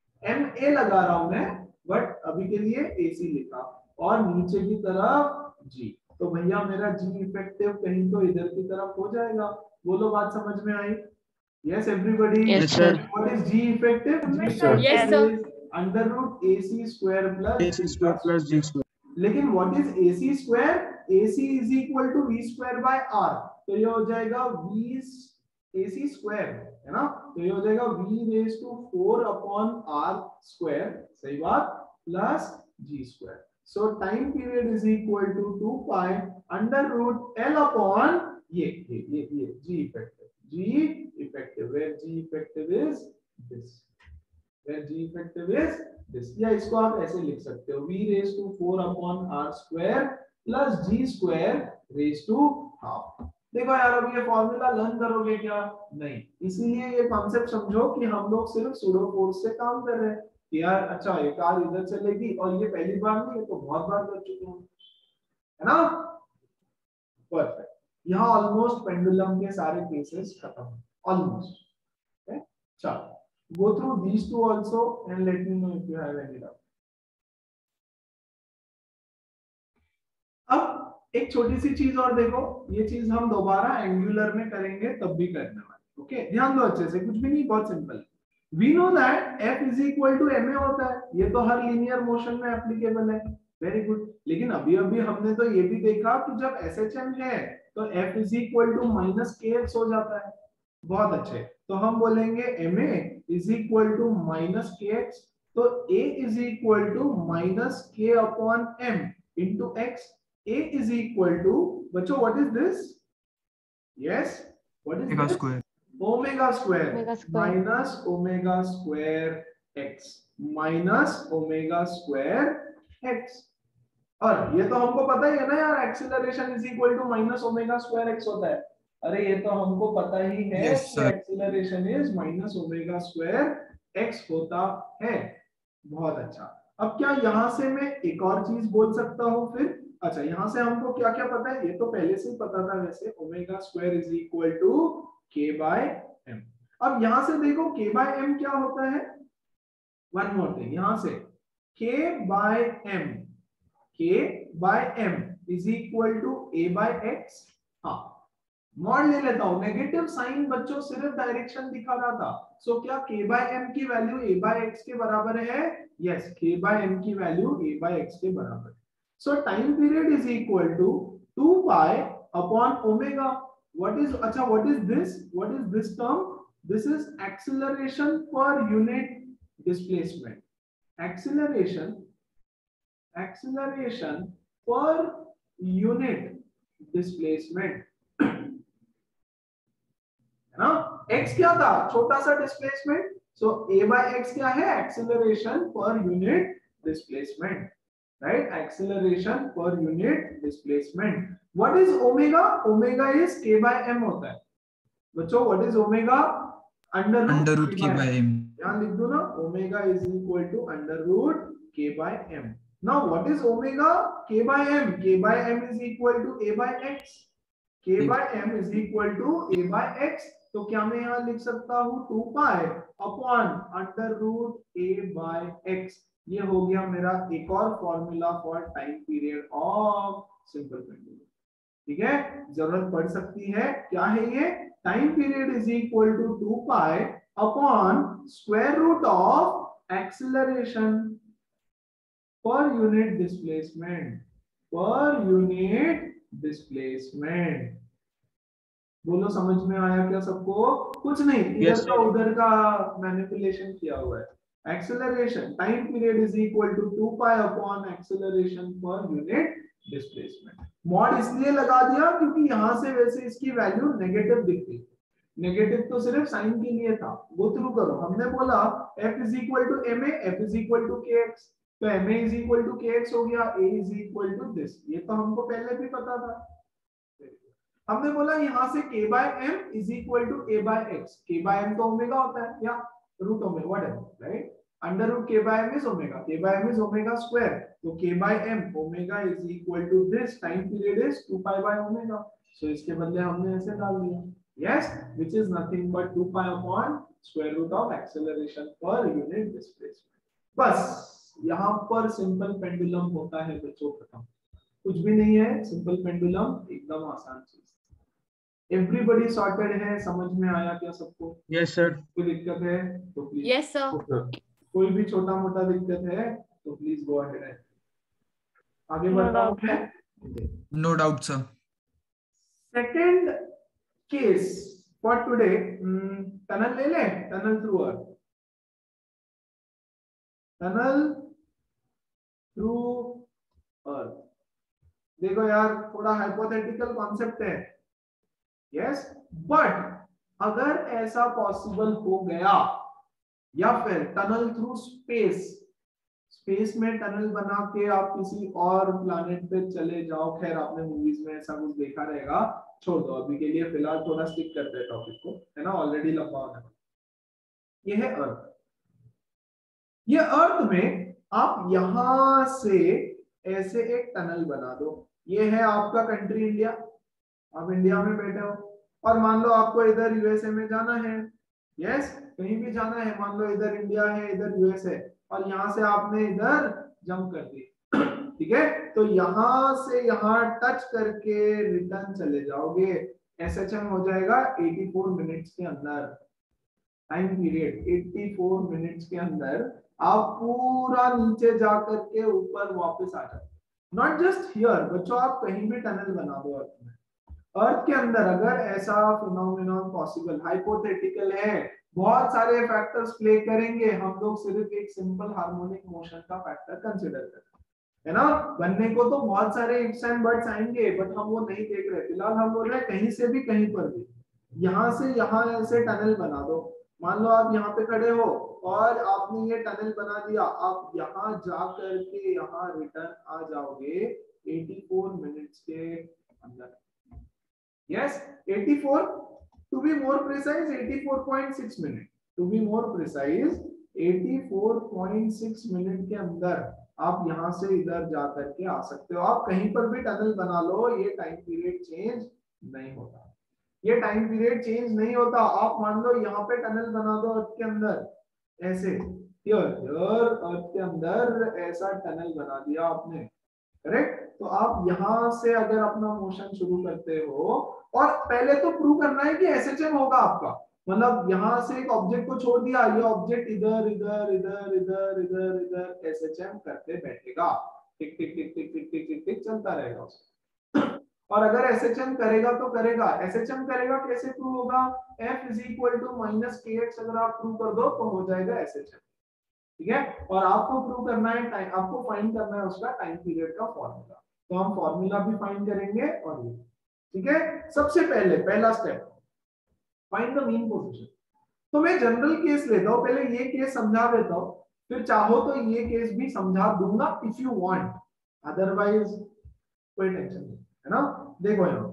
ma लगा रहा हूं मैं, बट अभी के लिए AC लिखा, और नीचे की तरफ g, तो भैया मेरा g इफेक्टिव कहीं तो इधर की तरफ हो जाएगा। बोलो बात समझ में आई, yes everybody, Yes, sir. what is g effective, g effective Yes, sir. is under root AC square plus AC square plus G square। लेकिन what is AC square, AC is equal to v square by r, तो ये हो जाएगा v AC square, है ना, तो ये हो जाएगा v raised to 4 upon r square, सही बात, plus g square। So time period is equal to 2 pi under root L upon ये g effective, g effective, where g effective is this, where g effective is this, या इसको आप ऐसे लिख सकते हो, v raised to 4 upon r square plus g square raised to half। देखो यार अब ये फॉर्मूला लर्न करोगे क्या, नहीं, इसीलिए ये कॉन्सेप्ट समझो कि हम लोग सिर्फ सूडो फोर्स से काम कर रहे हैं, कि यार अच्छा ये कार इधर चलेगी, और ये पहली बार नहीं, ये तो बहुत बार कर चुके हैं, है ना, परफेक्ट। यहाँ ऑलमोस्ट पेंडुलम के सारे केसेस खत्म, ऑलमोस्ट, ओके। चलो go through these two also and let me know if you have any doubt। अब एक छोटी सी चीज और देखो, ये चीज हम दोबारा एंगुलर में करेंगे तब भी करने वाले, ओके, ध्यान दो अच्छे से, कुछ भी नहीं, बहुत सिंपल है। We know that F is equal to ma होता है, ये तो हर लीनियर मोशन में एप्लीकेबल है, वेरी गुड। लेकिन अभी अभी हमने तो ये भी देखा कि जब SHM है तो F is equal to minus kx हो जाता है, बहुत अच्छे। तो हम बोलेंगे ma is equal to minus kx, तो a is equal to minus k upon m into x, a is equal to, बच्चों what is this, yes, what is Omega this, square। omega square Omega square minus omega square x minus omega square x। और ये तो हमको पता ही है ना यार, acceleration is equal to minus omega square x होता है, अरे ये तो हमको पता ही है कि acceleration is minus omega square x होता है, बहुत अच्छा। अब क्या यहाँ से मैं एक और चीज बोल सकता हूँ फिर, अच्छा यहाँ से हमको क्या क्या पता है, ये तो पहले से ही पता था वैसे, omega square is equal to k by m. अब यहाँ से देखो के बाय एम क्या होता है, वन मोर थिंग, यहाँ से k by m is equal to a by x। हाँ, मॉड ले लेता हूं, नेगेटिव साइन बच्चों सिर्फ डायरेक्शन दिखा रहा था। सो क्या k by m की वैल्यू a by x के बराबर है? यस, k by m की वैल्यू a by x के बराबर है। So time period is equal to 2 pi upon omega. What is this term? This is acceleration per unit displacement. Acceleration per unit displacement, है ना। x क्या था? छोटा सा displacement. So a by x क्या है? Acceleration per unit displacement, right? Acceleration per unit displacement. What is omega? Omega is k by m होता है बच्चों। What is omega? Under root k by m। ध्यान लिख दो ना, omega is equal to under root k by m। Now what is omega? k by m। k by m is equal to a by x। k by m is equal to a by x। तो क्या मैं यहाँ लिख सकता हूँ 2 pi upon under root a by x। ये हो गया मेरा एक और formula for time period of simple pendulum. ठीक है, जरूरत पड़ सकती है। क्या है ये? Time period is equal to 2 pi upon square root of acceleration per unit displacement. बोलो समझ में आया क्या सबको? कुछ नहीं, इधर का उधर का मैनिपुलेशन किया हुआ है। Acceleration time period is equal to 2 pi upon acceleration per unit displacement. Mod इसलिए लगा दिया क्योंकि यहां से वैसे इसकी वैल्यू नेगेटिव दिखती। नेगेटिव तो सिर्फ साइन के लिए था। गो थ्रू करो। हमने बोला f is equal to ma, f is equal to kx। तो ma is equal to kx हो गया, a is equal to this. ये तो हमको पहले भी पता था। हमने बोला यहां से k by m is equal to a by x। k by m तो ओमेगा होता है या root omega, whatever, right? Under root k by m is omega, k by m is omega square. तो k by m omega is equal to this, time period is 2 pi by omega. So इसके बदले हमने ऐसे डाल दिया, yes, which is nothing but 2 pi upon square root of acceleration per unit displacement। बस यहाँ पर सिंपल पेंडुलम होता है बच्चों, खत्म। कुछ भी नहीं है, सिंपल पेंडुलम एकदम आसान चीज। एवरीबॉडी सॉर्टेड है? समझ में आया क्या सबको? Yes sir. कोई दिक्कत है तो प्लीज। Yes sir. कोई भी छोटा मोटा दिक्कत है तो प्लीज गो अहेड। आगे बढ़ता हूं। No doubt sir. Second case for today, tunnel ले ले, tunnel through earth. Tunnel through earth. देखो यार, थोड़ा हाइपोथेटिकल कॉन्सेप्ट है, यस, बट अगर ऐसा पॉसिबल हो गया, या फिर टनल थ्रू स्पेस, स्पेस में टनल बना के आप किसी और प्लैनेट पे चले जाओ। खैर आपने मूवीज में ऐसा कुछ देखा रहेगा, छोड़ दो अभी के लिए, फिलहाल थोड़ा स्टिक करते हैं टॉपिक को, है ना, ऑलरेडी लंबा होने वाला। ये है अर्थ। ये अर्थ में आप यहां से ऐसे एक टनल बना दो। ये है आपका कंट्री इंडिया, आप इंडिया में बैठे हो, और मान लो आपको इधर यूएसए में जाना है, यस, कहीं भी जाना है, मान लो इधर इंडिया है, इधर यूएस है, और यहां से आपने इधर जंप कर दी, ठीक है, तो यहां से यहां टच करके रिटर्न चले जाओगे। एसएचएम हो जाएगा 84 मिनट्स के अंदर। टाइम पीरियड 84 मिनट्स के अंदर आप पूरा नीचे जा करके ऊपर वापस आ जाओ। नॉट जस्ट हियर बच्चों, आप कहीं भी टनल बना दो अर्थ में। अर्थ के अंदर अगर ऐसा फिनोमेनन पॉसिबल, हाइपोथेटिकल है, बहुत सारे फैक्टर्स प्ले करेंगे, हम लोग सिर्फ एक सिंपल हार्मोनिक मोशन का फैक्टर कंसीडर करते हैं, है ना। बनने को तो बहुत सारे इफ्स एंड बट्स आएंगे, बट हम वो नहीं देख रहे। फिलहाल हम बोल रहे हैं कहीं से भी कहीं पर भी, यहाँ से यहाँ ऐसे टनल बना दो। मान लो आप यहाँ पे खड़े हो और आपने ये टनल बना दिया, आप यहाँ जा करके यहाँ रिटर्न आ जाओगे 84 मिनट्स के अंदर। Yes, 84, to be more precise 84.6 minute, to be more precise 84.6 minute के अंदर आप यहां से इधर जा करके आ सकते हो। आप कहीं पर भी टनल बना लो, ये टाइम पीरियड चेंज नहीं होता, ये टाइम पीरियड चेंज नहीं होता। आप मान लो यहाँ पे टनल बना दो अर्थ के अंदर, ऐसे हियर अर्थ के अंदर ऐसा टनल बना दिया आपने, करेक्ट। तो आप यहां से अगर अपना मोशन शुरू करते हो, और पहले तो प्रूव करना है कि एसएचएम होगा आपका, मतलब यहां से एक ऑब्जेक्ट को छोड़ दिया, ये ऑब्जेक्ट इधर इधर इधर इधर इधर इधर एसएचएम करते बैठेगा, टिक टिक टिक टिक टिक टिक टिक टिक चलता रहेगा उसका। और अगर एसएचएम करेगा तो करेगा, एसएचएम करेगा कैसे प्रूव होगा, f is equal to minus kx अगर आप प्रूव कर दो तो हो जाएगा एसएचएम, ठीक है। और आपको प्रूव करना है टाइम, आपको फाइंड करना है उसका टाइम पीरियड का फॉर्मूला, तो हम फॉर्मूला भी फाइंड करेंगे और ये, ठीक है। सबसे पहले पहला step find the mean position. तो मैं जनरल केस लेता हूं, पहले ये केस समझा देता हूं, फिर चाहो तो ये केस भी समझा दूंगा इफ यू वांट, अदरवाइज कोई टेंशन नहीं, है ना। देखो यहां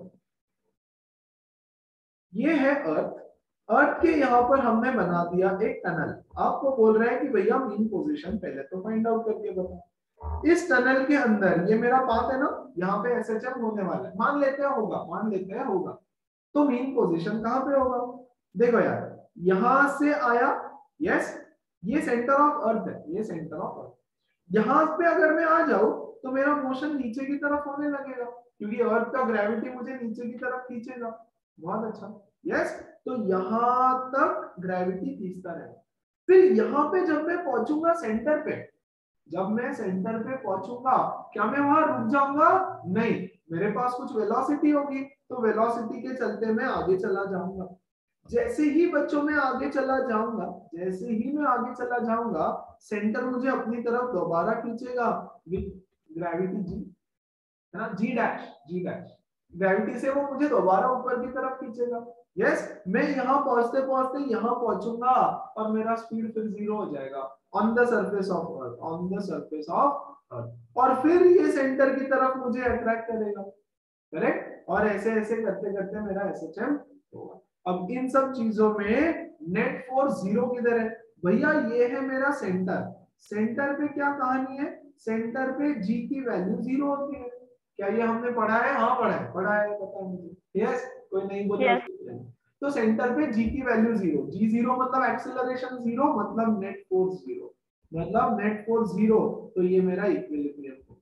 ये है अर्थ, अर्थ के यहाँ पर हमने बना दिया एक टनल, आपको बोल रहा है कि भैया मीन पोजीशन पहले तो फाइंड आउट करके बताओ। इस टनल के अंदर ये मेरा पाथ है ना, यहाँ पे एसएचएम होने वाला है, मान लेते हैं होगा, मान लेते हैं होगा, तो मीन पोजीशन कहाँ पे होगा। देखो यार यहां से आया, यस ये सेंटर ऑफ अर्थ है, ये सेंटर ऑफ अर्थ, यहां पे अगर मैं आ जाऊं तो मेरा मोशन नीचे की तरफ होने लगेगा, क्योंकि अर्थ का ग्रेविटी मुझे नीचे की तरफ खींचेगा। बहुत अच्छा, यस तो यहां तक ग्रेविटी खींचता रहेगा। फिर यहाँ पे जब मैं पहुंचूंगा सेंटर पे, जब मैं सेंटर पे पहुंचूंगा क्या मैं वहां रुक जाऊंगा, नहीं, मेरे पास कुछ वेलोसिटी होगी, तो वेलोसिटी के चलते मैं आगे चला जाऊंगा। जैसे ही बच्चों में आगे चला जाऊंगा, जैसे ही मैं आगे चला जाऊंगा, सेंटर मुझे अपनी तरफ दोबारा खींचेगा विद ग्रेविटी जी, है ना, g dash, g dash gravity से वो मुझे दोबारा ऊपर की तरफ खींचेगा। यस मैं यहाँ पहुंचते पहुंचते यहाँ पहुंचूंगा और मेरा स्पीड फिर 0 हो जाएगा on the surface of earth, on the surface of earth, और फिर ये सेंटर की तरफ मुझे अट्रैक्ट करेगा, करेक्ट। और ऐसे ऐसे करते करते मेरा एसएचएम होगा। अब इन सब चीजों में नेट फोर्स 0 किधर है भैया, ये है मेरा सेंटर, सेंटर पे क्या कहानी है, सेंटर पे जी की वैल्यू 0 होती है, क्या ये हमने पढ़ा है, हाँ पढ़ा है पता है मुझे, यस कोई नहीं बोला yes. तो सेंटर पे जी की वैल्यू 0, जी 0 मतलब एक्सेलरेशन 0 मतलब नेट फोर्स 0, मतलब नेट फोर्स 0, तो ये मेरा इक्विलिब्रियम है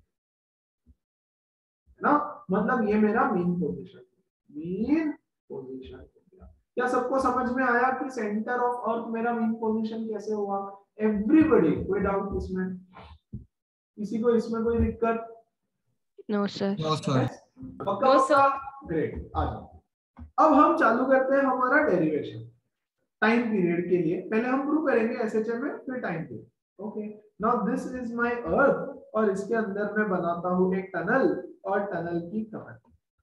ना, मतलब ये मेरा मीन पोजीशन, मीन पोजीशन हो गया। क्या सबको समझ में आया कि सेंटर ऑफ अर्थ मेरा मीन पोजीशन कैसे हुआ, एवरीबॉडी, कोई डाउट इसमें, किसी को इसमें कोई दिक्कत, नो सर, नो सर, पक्का, ग्रेट। आ जाओ अब हम चालू करते हैं हमारा डेरिवेशन टाइम पीरियड के लिए, पहले हम प्रूव करेंगे एसएचएम में, फिर time period. Okay now this is my earth, और इसके अंदर मैं बनाता हूं एक टनल और टनल की कमांड।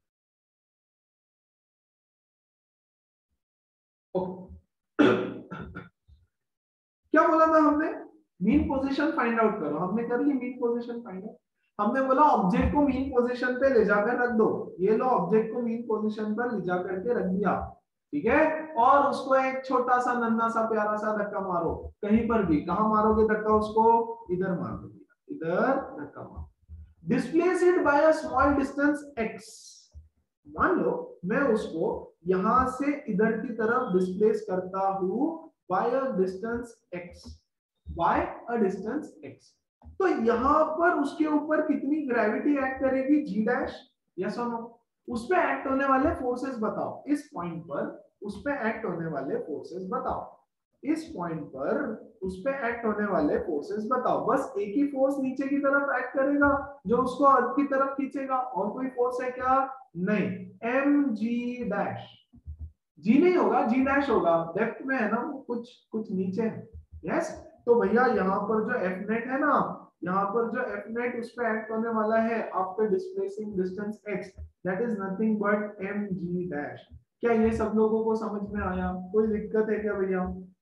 क्या बोला था हमने, मीन पोजीशन फाइंड आउट करो, हमने कर ली मीन पोजीशन फाइंड आउट। हमने बोला ऑब्जेक्ट को मीन पोजीशन पे ले जाकर रख दो, ये लो ऑब्जेक्ट को मीन पोजीशन पर ले जाकर के रख दिया, ठीक है, और उसको एक छोटा सा नन्हा सा प्यारा सा धक्का मारो, कहीं पर भी, कहां मारोगे धक्का उसको, इधर मार दो, इधर धक्का मारो, displace it by a small distance x, मान लो मैं उसको यहां से इधर की तरफ डिस्प्लेस करता हूं by a distance x, by a distance x, तो यहां पर उसके ऊपर कितनी ग्रेविटी एक्ट करेगी, जी डैश, यस और नो, उस पे एक्ट होने वाले फोर्सेस बताओ, इस पॉइंट पर उस पे एक्ट होने वाले फोर्सेस बताओ, इस पॉइंट पर उस पे एक्ट होने वाले फोर्सेस बताओ। बस एक ही फोर्स नीचे की तरफ एक्ट करेगा जो उसको अर्थ की तरफ खींचेगा, और कोई फोर्स है क्या, नहीं, एम जी डैश, जी नहीं होगा, जी डैश होगा, डेप्थ में है ना, कुछ कुछ नीचे है, यस। तो भैया यहाँ पर जो एफ नेट है ना, यहाँ पर जो एफ नेट उस पे एक्ट होने वाला है after displacing distance x, that is nothing but m g dash. क्या ये सब लोगों को समझ में आया, कोई दिक्कत है क्या भैया,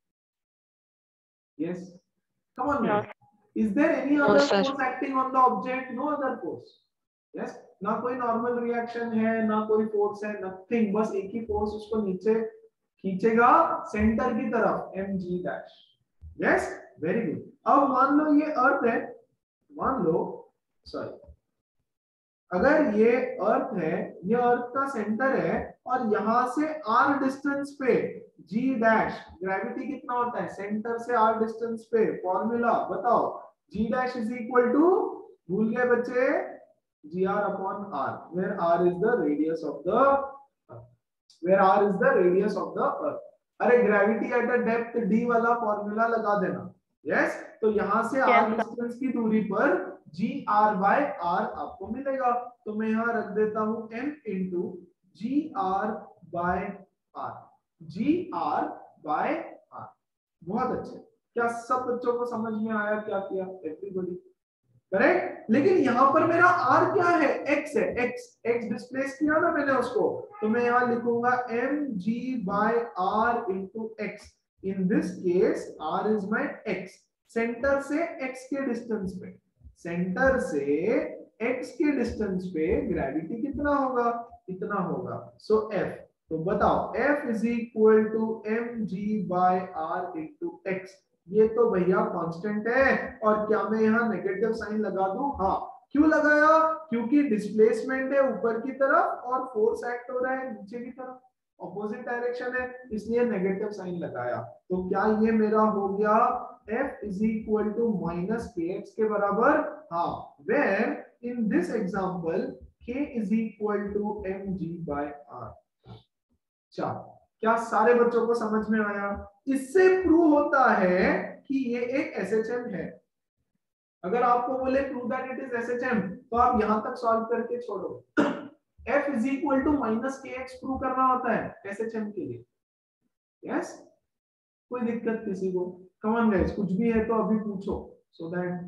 yes come on man, is there any other force acting on the object, no other force, yes, ना कोई नॉर्मल रिएक्शन है, ना कोई फोर्स है, नथिंग, बस एक ही फोर्स उसको नीचे खींचेगा सेंटर की तरफ, m g dash, yes very good. अब मान लो ये अर्थ है, मान लो सॉरी अगर ये अर्थ है, ये अर्थ का सेंटर है और यहां से r डिस्टेंस पे g डैश, ग्रेविटी कितना होता है सेंटर से r डिस्टेंस पे, फॉर्मूला बताओ, g dash is equal to, भूल गए बच्चे, gr upon r, where r is the radius of the earth, where r is the radius of the earth। अरे gravity at a depth d वाला formula लगा देना, yes. तो यहां से r डिस्टेंस की दूरी पर gr बाय r आपको मिलेगा, तो मैं यहां रख देता हूं m into gr by r, gr by r। बहुत अच्छे, क्या सब बच्चों को समझ में आया क्या किया, एवरीबॉडी करेक्ट। लेकिन यहाँ पर मेरा r क्या है, x है, x डिस्प्लेस किया ना मैंने उसको, तो मैं यहाँ लिखूंगा mg by r into x। In this case r is my x, centre से x के डिस्टेंस पे, सेंटर से x के डिस्टेंस पे ग्रेविटी कितना होगा, इतना होगा, सो f। तो बताओ f is equal to mg by r into x। ये तो भैया कांस्टेंट है, और क्या मैं यहाँ नेगेटिव साइन लगा दूं, हाँ। क्यों लगाया, क्योंकि डिस्प्लेसमेंट है ऊपर की तरफ और फोर्स एक्ट हो रहा है नीचे की तरफ, ऑपोजिट डायरेक्शन है, इसलिए नेगेटिव साइन लगाया। तो क्या ये मेरा हो गया f is equal to minus kx के बराबर, हाँ। Where in this example k is equal to mg by r। चलो, क्या सारे बच्चों को समझ में आया। इससे प्रूव होता है कि ये एक SHM है। अगर आपको बोले prove that it is SHM, तो आप यहां तक सॉल्व करके छोड़ो। f is equal to minus kx prove करना होता है SHM के लिए, यस। कोई दिक्कत किसी को, कम ऑन गाइस, कुछ भी है तो अभी पूछो, so that,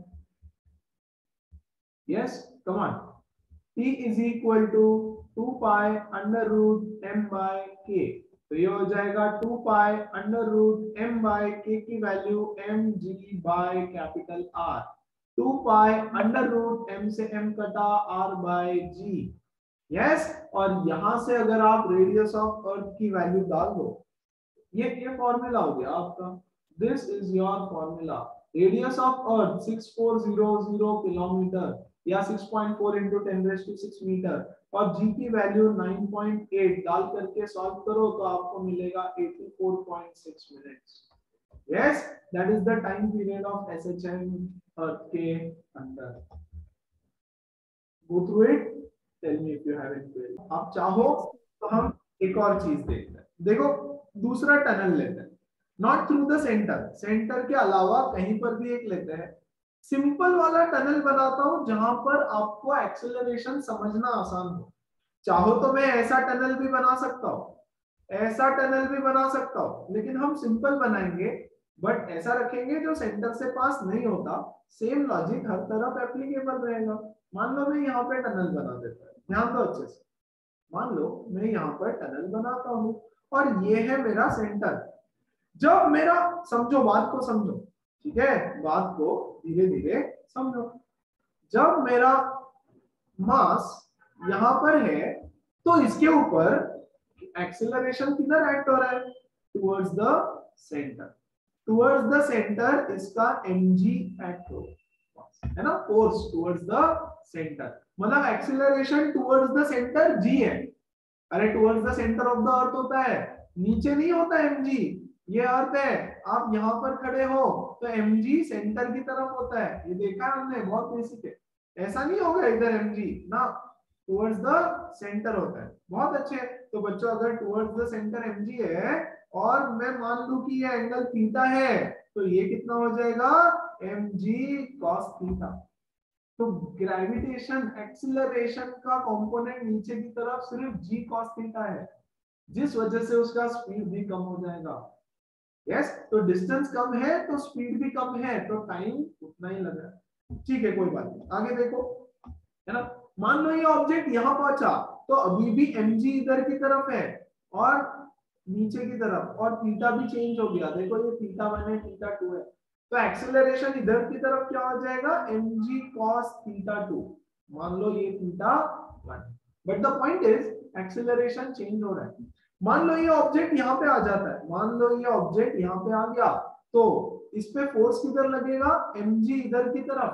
yes come on. t is equal to 2 pi under root m by k, तो ये हो जाएगा 2 pi under root m by k की value mg by capital R। 2 pi under root m से m कटा r by g, yes. और यहां से अगर आप रेडियस ऑफ अर्थ की वैल्यू डाल दो, ये फॉर्मूला हो गया आपका, this is your formula. Radius of earth 6400 kilometre या 6.4 into 10⁶ मीटर, और g की वैल्यू 9.8 डाल करके सॉल्व करो तो आपको मिलेगा 84.6 minutes, yes. That is the time period of SHM earth के अंदर। Go through it, tell me if you have any query. आप चाहो तो हम एक और चीज देखते हैं, देखो दूसरा टनल लेते हैं, not through the centre, centre के अलावा कहीं पर भी एक लेते हैं। सिंपल वाला टनल बनाता हूं जहां पर आपको एक्सेलरेशन समझना आसान हो। चाहो तो मैं ऐसा टनल भी बना सकता हूं, ऐसा टनल भी बना सकता हूं, लेकिन हम सिंपल बनाएंगे, बट ऐसा रखेंगे जो सेंटर से पास नहीं होता। सेम लॉजिक हर तरफ एप्लीकेबल रहेगा। मान लो मैं यहाँ पे टनल बना देता हूँ, ध्यान दो अच्छे से, मान लो मैं यहाँ पर टनल बनाता हूँ और ये है मेरा सेंटर। जब मेरा, समझो बात को समझो, ठीक है, बात को धीरे धीरे समझो। जब मेरा मास यहां पर है तो इसके ऊपर एक्सेलरेशन किधर एक्ट हो रहा है, towards the centre, towards the centre इसका mg एक्ट हो, है ना, फोर्स टुवर्ड्स द सेंटर, मतलब acceleration towards the centre g है। अरे towards the centre of the earth होता है, नीचे नहीं होता mg, ये अर्थ है, आप यहाँ पर खड़े हो तो mg सेंटर की तरफ होता है, ये देखा हमने, बहुत बेसिक है। ऐसा नहीं होगा इधर mg ना, टुवर्ड्स द सेंटर होता है। बहुत अच्छे, तो बच्चों अगर टुवर्ड्स द सेंटर mg है और मैं मान लूं कि ये एंगल थीटा है, तो ये कितना हो जाएगा, mg cos थीटा। तो ग्रेविटेशन एक्सीलरेशन का कंपोनेंट नीचे की तरफ सिर्फ g cos थीटा है, जिस वजह से उसका स्पीड भी कम हो जाएगा, यस। तो डिस्टेंस कम है तो स्पीड भी कम है, तो टाइम उतना ही लग रहा है, ठीक है, कोई बात नहीं। आगे देखो, है ना, मान लो ये ऑब्जेक्ट यहां पहुंचा तो अभी भी mg इधर की तरफ है और नीचे की तरफ, और थीटा भी चेंज हो गया, देखो ये θ1 है, θ2 है, तो एक्सेलरेशन इधर की तरफ क्या हो जाएगा, mg cos θ2, मान लो ये θ1, but the point is acceleration change हो रहा है। मान लो ये ऑब्जेक्ट यहाँ पे आ जाता है, मान लो ये ऑब्जेक्ट यहाँ पे आ गया, तो इस पे फोर्स किधर लगेगा, mg इधर की तरफ,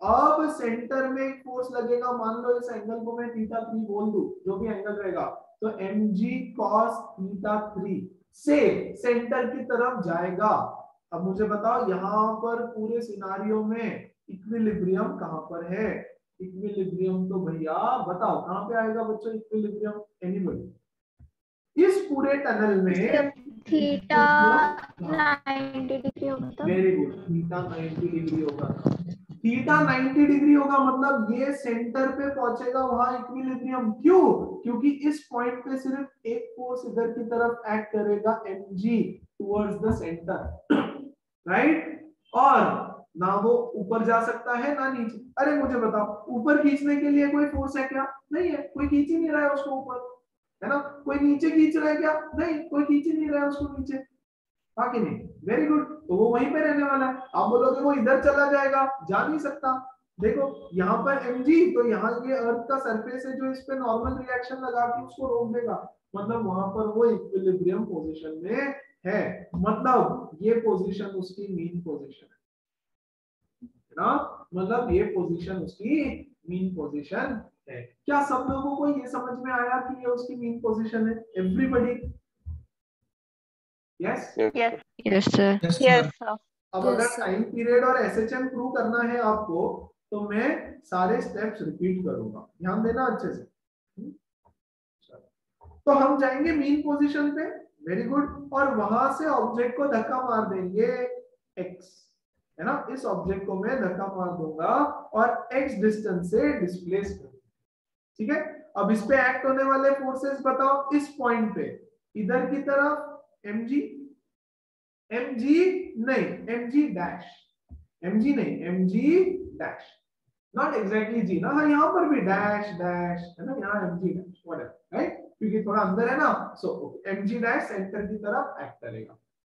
अब सेंटर में एक फोर्स लगेगा, मान लो इस एंगल को मैं θ3 बोल दूं, जो भी एंगल रहेगा, तो mg cos θ3 से सेंटर की तरफ जाएगा। अब मुझे बताओ यहाँ पर पूरे सिनारियो में इक्विलिब्रियम कहां पर है? इक्विलिब्रियम तो भैया बताओ कहां पे आएगा बच्चों इक्विलिब्रियम? एनीबॉडी? इस पूरे टनल में थीटा 90 डिग्री होता है। वेरी गुड, थीटा 90 डिग्री होगा। थीटा 90 डिग्री होगा मतलब ये सेंटर पे पहुंचेगा वहां इक्विलिब्रियम। क्यों? क्योंकि इस पॉइंट पे सिर्फ एक फोर्स इधर की तरफ एक्ट करेगा, mg towards the centre, right? और ना वो ऊपर जा सकता है ना नीचे। अरे मुझे बताओ, ऊपर खींचने के लिए कोई फोर्स है क्या? नहीं है, कोई खींच ही नहीं रहा है उसको ऊपर, है ना? कोई नीचे खींच रहा है क्या? नहीं, कोई खींच ही नहीं रहा है उसको नीचे, बाकी नहीं। वेरी गुड, तो वो वहीं पे रहने वाला है। आप बोलोगे वो इधर चला जाएगा, जा नहीं सकता। देखो यहाँ पर mg, तो यहाँ ये अर्थ का सरफेस है जो इस पे नॉर्मल रिएक्शन लगा के उसको रोक देगा, मतलब वहां पर वो इक्विलिब्रियम पोजीशन में है, मतलब ये पोजीशन उसकी मीन पोजीशन है ना? मतलब ये पोजीशन उसकी मीन पोजीशन है। क्या सब लोगों को ये समझ में आया कि ये उसकी मीन पोजीशन है? Everybody? Yes Yes, sir. Yes sir. अब अगर टाइम पीरियड और एसएचएम प्रूव करना है आपको, तो मैं सारे स्टेप्स रिपीट करूंगा, ध्यान देना अच्छे से। तो हम जाएंगे मीन पोजीशन पे, वेरी गुड, और वहां से ऑब्जेक्ट को धक्का मार देंगे x, है ना? इस ऑब्जेक्ट को मैं धक्का मार दूंगा और x डिस्टेंस से डिस्प्लेस करूंगा, ठीक है? अब इस पे एक्ट होने वाले फोर्सेस बताओ। इस पॉइंट पे इधर की तरफ mg नहीं, mg डैश, mg नहीं, mg dash, not exactly g ना, हाँ यहाँ पर भी डैश डैश है ना, यहाँ mg डैश व्हाटएवर, राइट? क्योंकि थोड़ा अंदर है ना, सो mg डैश सेंटर की तरफ एक्ट करेगा।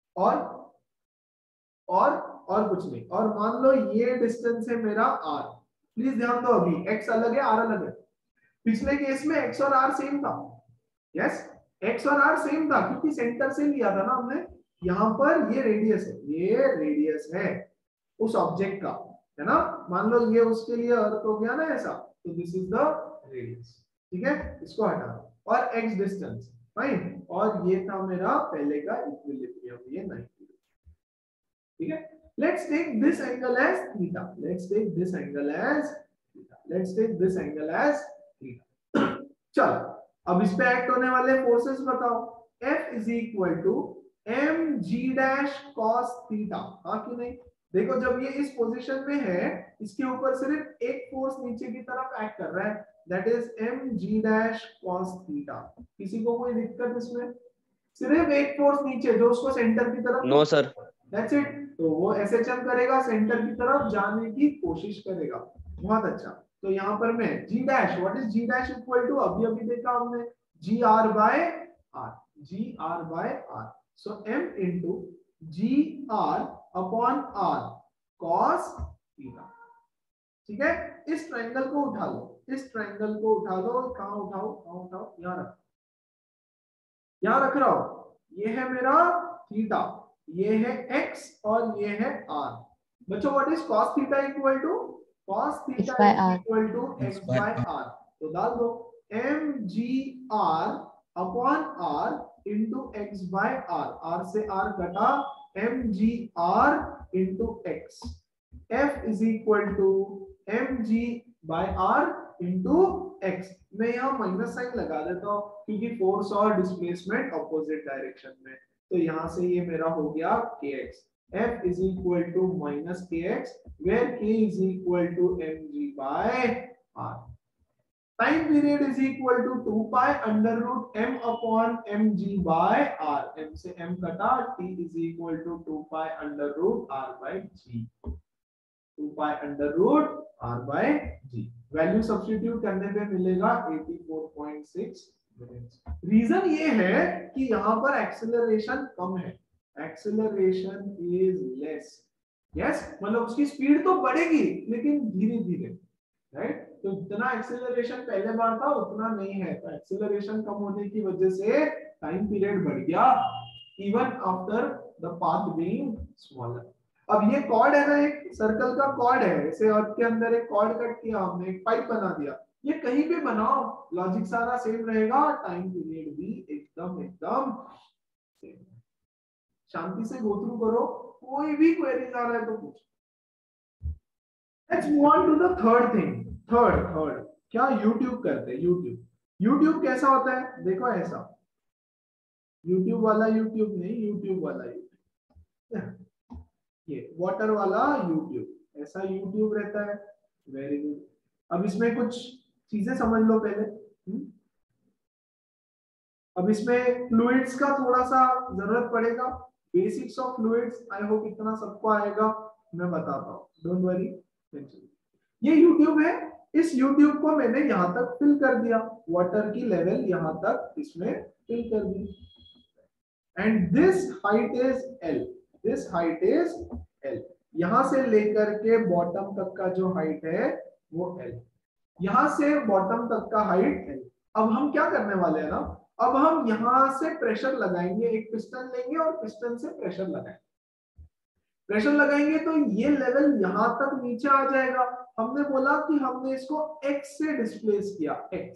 और कुछ नहीं। और मान लो ये डिस्टेंस है मेरा r, प्लीज ध्यान दो, अभी x अलग है, r अलग है। पिछले केस में x और r सेम था, यस, x और r सेम था क्योंकि सेंटर से लिया था ना हमने। यहाँ पर ये रेडियस है, ये रेडियस है उस ऑब्जेक्ट का, है ना? मान लो ये उसके लिए अर्थ हो गया ना ऐसा, तो दिस इज द रेडियस, ठीक है? इसको हटा दो और x डिस्टेंस, फाइन। और ये था मेरा पहले का इक्विलिब्रियम, ये 90, ठीक है? Let's take this angle as theta, let's take this angle as theta, let's take this angle as theta. चलो, अब इस पे एक्ट होने वाले फोर्सेस बताओ। F is equal to mg dash cos theta, हाँ कि नहीं? देखो जब ये इस पोजीशन में है, इसके ऊपर सिर्फ एक फोर्स नीचे की तरफ एक्ट कर रहा है, that is mg dash cos theta. किसी को कोई दिक्कत इसमें? सिर्फ एक फोर्स नीचे जो उसको सेंटर की तरफ, नो सर, दैट्स इट। तो वो एसएचएम करेगा, सेंटर की तरफ जाने की कोशिश करेगा, बहुत अच्छा। तो यहाँ पर मैं g dash, what is g dash equal to, अभी अभी देखा हमने, gr by r, gr by r, so m into gr upon r cos theta, ठीक है? इस ट्रायंगल को उठा लो, इस ट्रायंगल को उठा लो, कहां उठाओ, कहां उठाओ, यहाँ रख, यहाँ रख रहा हूं। ये है मेरा थीटा, ये है x और ये है r। बच्चों what is cos theta equal to, cos theta equal to x by r, तो डाल दो mgr upon r into x by r, r से r कटा, mgr into x, f is equal to mg by r into x। मैं यहाँ minus sign लगा देता हूँ क्योंकि फोर्स और डिस्प्लेसमेंट ऑपोजिट डायरेक्शन में, तो यहाँ से ये मेरा हो गया kx, f is equal to minus kx, where k is equal to mg by r. Time period is equal to 2 pi under root m upon mg by r. m से m कटा, t is equal to 2 pi under root r by g. 2 pi under root r by g. Value substitute करने पे मिलेगा 84.6 minutes. Reason ये है कि यहाँ पर एक्सेलरेशन कम है, एक्सेलरेशन इज लेस, यस, मतलब उसकी स्पीड तो बढ़ेगी लेकिन धीरे धीरे, राइट? तो जितना एक्सेलरेशन पहले बार था उतना नहीं है, तो एक्सेलरेशन कम होने की वजह से टाइम पीरियड बढ़ गया, even after the path being smaller. अब ये कॉर्ड है ना, एक सर्कल का कॉर्ड है, ऐसे अर्थ के अंदर एक कॉर्ड कट किया हमने, एक पाइप बना दिया, ये कहीं भी बनाओ लॉजिक सारा सेम रहेगा, टाइम पीरियड भी एकदम एकदम सेम। शांति से गो थ्रू करो, कोई भी क्वेरीज आ रहा है तो पूछो। Let's move on to the third thing. Third क्या यूट्यूब करते हैं। यूट्यूब कैसा होता है, देखो ऐसा, यूट्यूब वाला यूट्यूब नहीं, यूट्यूब वाला यूट्यूब, ये वाटर वाला यूट्यूब, ऐसा यूट्यूब रहता है। Very good. अब इसमें कुछ चीजें समझ लो पहले। अब इसमें फ्लूइड्स का थोड़ा सा जरूरत पड़ेगा, basics of fluids, I hope इतना सबको आएगा, मैं बताता हूँ, डोंट वरी। ये यूट्यूब है, इस यूट्यूब को मैंने यहाँ तक फिल कर दिया, वाटर की लेवल यहाँ तक इसमें फिल कर दी, and this height is L, this height is L, यहां से लेकर के बॉटम तक का जो हाइट है वो L, यहां से बॉटम तक का हाइट L। अब हम क्या करने वाले हैं ना, अब हम यहां से प्रेशर लगाएंगे, एक पिस्टन लेंगे और पिस्टन से प्रेशर लगाएंगे, प्रेशर लगाएंगे तो ये लेवल यहां तक नीचे आ जाएगा। हमने बोला कि हमने इसको x से डिस्प्लेस किया,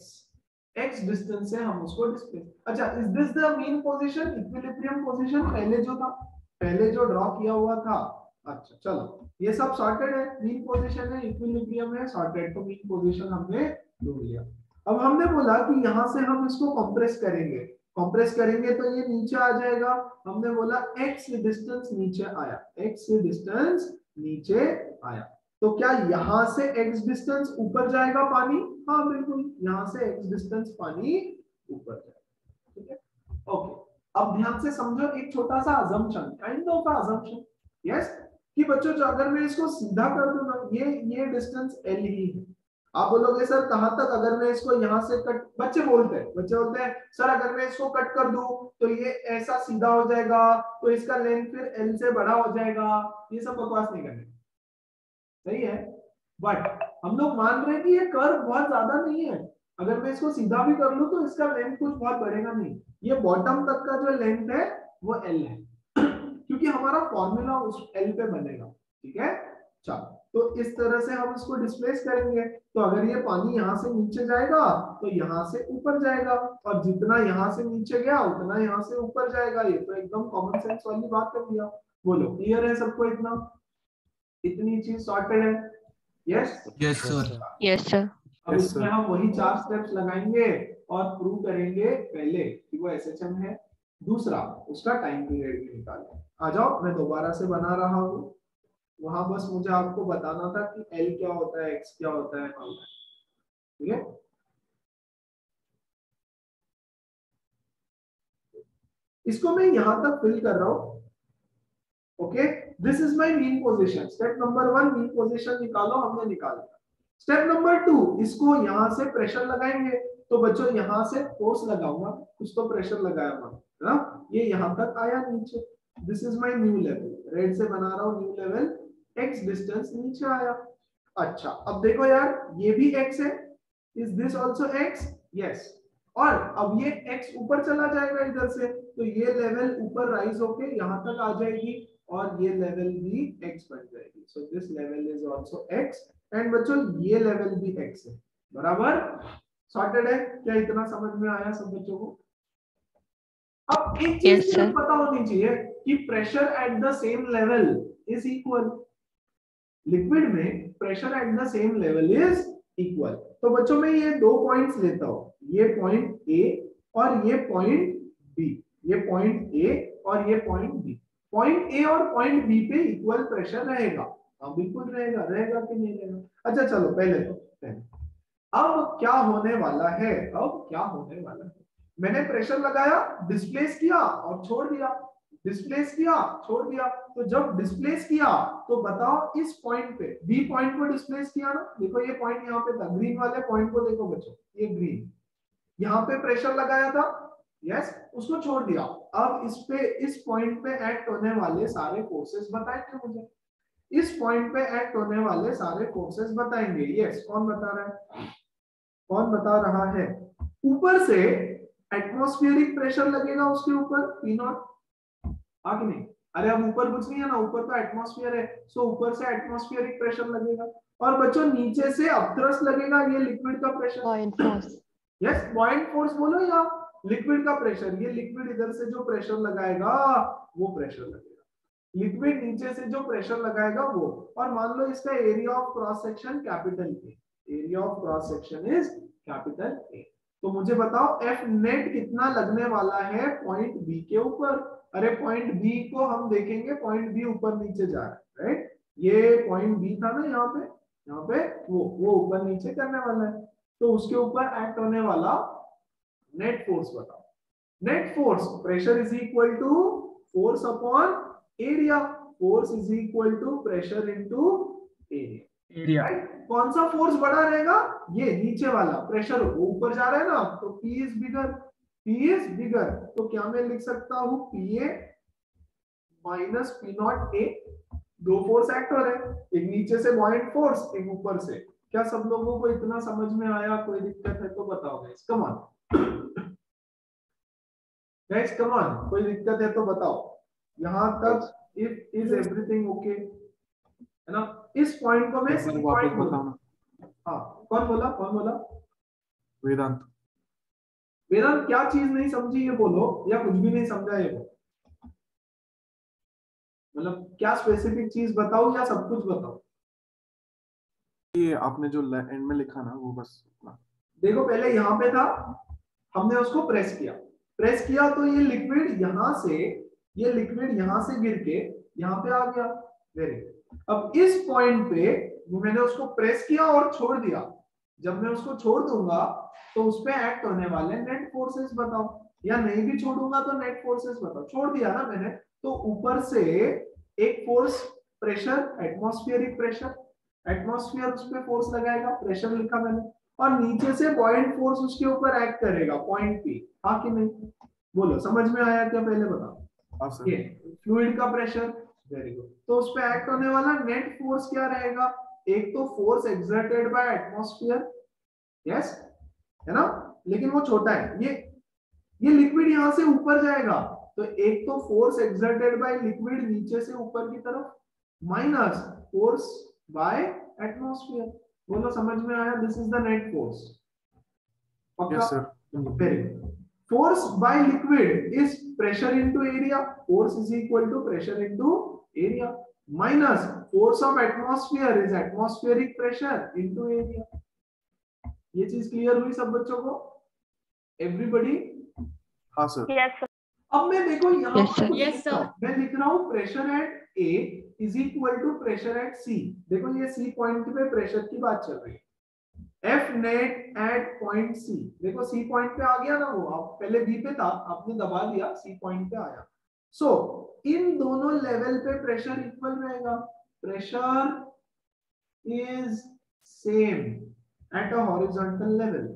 x डिस्टेंस से हम उसको डिस्प्लेस। अच्छा, is this the mean position, equilibrium position पहले जो था, पहले जो ड्रॉ किया हुआ था। अच्छा चलो, ये सब सॉर्टेड है, मीन पोजीशन है, इक्विलिब्रियम है, सॉर्टेड, तो मीन पोजीशन हमने ढूंढ लिया। अब हमने बोला कि यहां से हम इसको कंप्रेस करेंगे, कंप्रेस करेंगे तो ये नीचे आ जाएगा। हमने बोला x डिस्टेंस नीचे आया, x डिस्टेंस नीचे आया, तो क्या यहां से x डिस्टेंस ऊपर जाएगा पानी? हाँ बिल्कुल, यहां से x डिस्टेंस पानी ऊपर जाएगा। ठीक है, ओके। अब ध्यान से समझो, एक छोटा सा assumption, kind of assumption, yes, कि बच्चों जो अगर मैं इसको सीधा कर दूं ना, ये डिस्टेंस L ही है। आप बोलोगे सर कहां तक, अगर मैं इसको यहां से कट, बच्चे बोलते हैं सर अगर मैं इसको कट कर दूं तो ये ऐसा सीधा हो जाएगा, तो इसका लेंथ फिर L से बड़ा हो जाएगा। ये सब बकवास नहीं करने, सही है, बट हम लोग मान रहे हैं कि ये कर्व बहुत ज्यादा नहीं है, अगर मैं इसको सीधा भी कर लूं तो इसका लेंथ कुछ बहुत बढ़ेगा नहीं, ये बॉटम तक का जो लेंथ है वो L है क्योंकि हमारा फॉर्मूला उस L पे बनेगा। ठीक है, चलो, तो इस तरह से हम इसको डिस्प्लेस करेंगे, तो अगर ये पानी यहाँ से नीचे जाएगा तो यहाँ से ऊपर जाएगा, और जितना यहाँ से नीचे गया उतना यहाँ से ऊपर जाएगा। ये तो एकदम कॉमन सेंस वाली बात कर दिया। बोलो क्लियर है सबको, इतनी चीज सॉर्टेड है? Yes yes sir. Yes, sir. अब इसमें हम वही 4 स्टेप्स लगाएंगे और प्रूव करेंगे, पहले कि वो SHM है, दूसरा उसका टाइम पीरियड भी निकालें। आ जाओ, मैं दोबारा से बना रहा हूँ, वहां बस मुझे आपको बताना था कि L क्या होता है, X क्या होता है। ठीक है, इसको मैं यहां तक फिल कर रहा हूं। Okay, this is my mean position. Step number 1 mean position निकालो, हमने निकाल दिया। स्टेप नंबर 2, इसको यहां से प्रेशर लगाएंगे, तो बच्चों यहां से फोर्स लगाऊंगा, कुछ तो प्रेशर लगाया मैंने, है ना, ये यहां तक आया नीचे, this is my new level, red से बना रहा हूं न्यू लेवल, x डिस्टेंस नीचे आया। अच्छा, अब देखो यार, ये भी x है, is this also x? Yes, और अब ये x ऊपर चला जाएगा इधर से, तो ये लेवल ऊपर राइज होके यहां तक आ जाएगी, और ये लेवल भी x बन जाएगी, so this level is also x, and बच्चों ये लेवल भी x है, बराबर सॉर्टेड है। क्या इतना समझ में आया सब बच्चों को? अब एक चीज Yes, मुझे sir. पता होनी चाहिए कि pressure at the same level is equal, liquid में pressure at the same level is equal. तो बच्चों मैं ये 2 पॉइंट्स लेता हूं, ये पॉइंट A और ये पॉइंट B, ये पॉइंट A और ये पॉइंट B, पॉइंट A और पॉइंट B पे इक्वल प्रेशर रहेगा। हाँ बिल्कुल रहेगा, रहेगा कि नहीं रहेगा? अच्छा चलो, पहले अब क्या होने वाला है, अब क्या होने वाला है, मैंने प्रेशर लगाया, डिस्प्लेस किया और छोड़ दिया, डिस्प्लेस किया छोड़ दिया, तो जब डिस्प्लेस किया तो बताओ इस पॉइंट पे, बी पॉइंट को डिस्प्लेस किया ना, देखो ये पॉइंट यहाँ पे था, ग्रीन वाले पॉइंट को देखो बच्चों, ये ग्रीन, यहाँ पे प्रेशर लगाया था, यस, उसको छोड़ दिया। अब इस पॉइंट पे एक्ट होने वाले सारे फोर्सेस बताएंगे मुझे, इस पॉइंट पे एक्ट होने वाले सारे फोर्सेस बताएंगे। यस, कौन बता रहा है, कौन बता रहा है? ऊपर से एटमॉस्फेरिक प्रेशर लगेगा उसके ऊपर P0, आ कि नहीं? अरे अब ऊपर कुछ नहीं है ना, ऊपर तो एटमॉस्फेयर है, सो ऊपर से एटमॉस्फेरिक प्रेशर लगेगा। और बच्चों नीचे से अपथ्रस्ट लगेगा, ये लिक्विड का pressure, Point force. Yes point force बोलो या लिक्विड का प्रेशर, ये लिक्विड इधर से जो प्रेशर लगाएगा वो प्रेशर लगेगा, लिक्विड नीचे से जो प्रेशर लगाएगा वो। और मान लो इसका area of cross section capital A, area of cross section is capital A. तो मुझे बताओ एफ नेट कितना लगने वाला है पॉइंट बी के ऊपर। अरे पॉइंट बी को हम देखेंगे, पॉइंट बी ऊपर नीचे जा रहा है, राइट, ये पॉइंट बी था ना यहाँ पे वो ऊपर नीचे करने वाला है, तो उसके ऊपर एक्ट होने वाला नेट फोर्स बताओ। Net force pressure is equal to force upon area, force is equal to pressure into area. कौन सा फोर्स बड़ा रहेगा, ये नीचे वाला, प्रेशर ऊपर जा रहा है ना, तो P is bigger, P is bigger, तो क्या मैं लिख सकता हूं PA minus P not A। दो फोर्स एक्ट हो रहे हैं, एक नीचे से बॉयंट फोर्स, एक ऊपर से। क्या सब लोगों को इतना समझ में आया, कोई दिक्कत है तो बताओ guys, come on guys, come on, कोई दिक्कत है तो बताओ। यहां तक इफ इज एवरीथिंग ओके है ना। इस पॉइंट को मैं सी पॉइंट बोलूंगा। हाँ कौन बोला वेदांत। वेदांत क्या चीज नहीं समझी ये बोलो, या कुछ भी नहीं समझा ये बोलो, मतलब क्या स्पेसिफिक चीज बताओ या सब कुछ बताओ। ये आपने जो एंड में लिखा ना वो बस देखो पहले यहाँ पे था, हमने उसको प्रेस किया तो ये लिक्विड यहाँ से, ये लिक्विड यहाँ से गिर के यहाँ पे आ गया, वेरी गुड। अब इस पॉइंट पे मैंने उसको प्रेस किया और छोड़ दिया, जब मैं उसको छोड़ दूंगा तो उस पे एक्ट होने वाले नेट फोर्सेस बताओ, या नहीं भी छोड़ूंगा तो नेट फोर्सेस बताओ। छोड़ दिया ना मैंने, तो ऊपर से एक force pressure, atmospheric pressure, atmosphere उस पे फोर्स लगाएगा, प्रेशर लिखा मैंने, और नीचे से बॉयंट फोर्स उसके ऊपर एक्ट करेगा पॉइंट पे, हाँ कि नहीं, बोलो समझ में आया क्या, पहले बताओ। ये फ्लूइड का प्रेशर, वेरी गुड, तो उस पे एक्ट होने वाला नेट फोर्स क्या रहेगा, एक तो force exerted by atmosphere, yes है ना, लेकिन वो छोटा है, ये लिक्विड यहां से ऊपर जाएगा, तो एक तो फोर्स एक्सर्टेड बाय लिक्विड नीचे से ऊपर की तरफ, माइनस फोर्स बाय एटमॉस्फेयर। बोलो समझ में आया, this is the net force. Yes sir. Very good. Force by liquid is pressure into area. Force is equal to pressure into area. Minus force of atmosphere is atmospheric pressure into area. ये चीज clear हुई सब बच्चों को? Everybody? हाँ sir. Yes, sir. अब मैं देखो यहाँ Yes, sir. Yes, sir. मैं लिख रहा हूँ pressure at A is equal to pressure at C। देखो ये C पॉइंट पे प्रेशर की बात चल रही है। F net at point C, देखो C पॉइंट पे आ गया ना, वो आप पहले B पे था, आपने दबा दिया, C पॉइंट पे आया। सो इन दोनों लेवल पे प्रेशर इक्वल रहेगा, pressure is same at a horizontal level,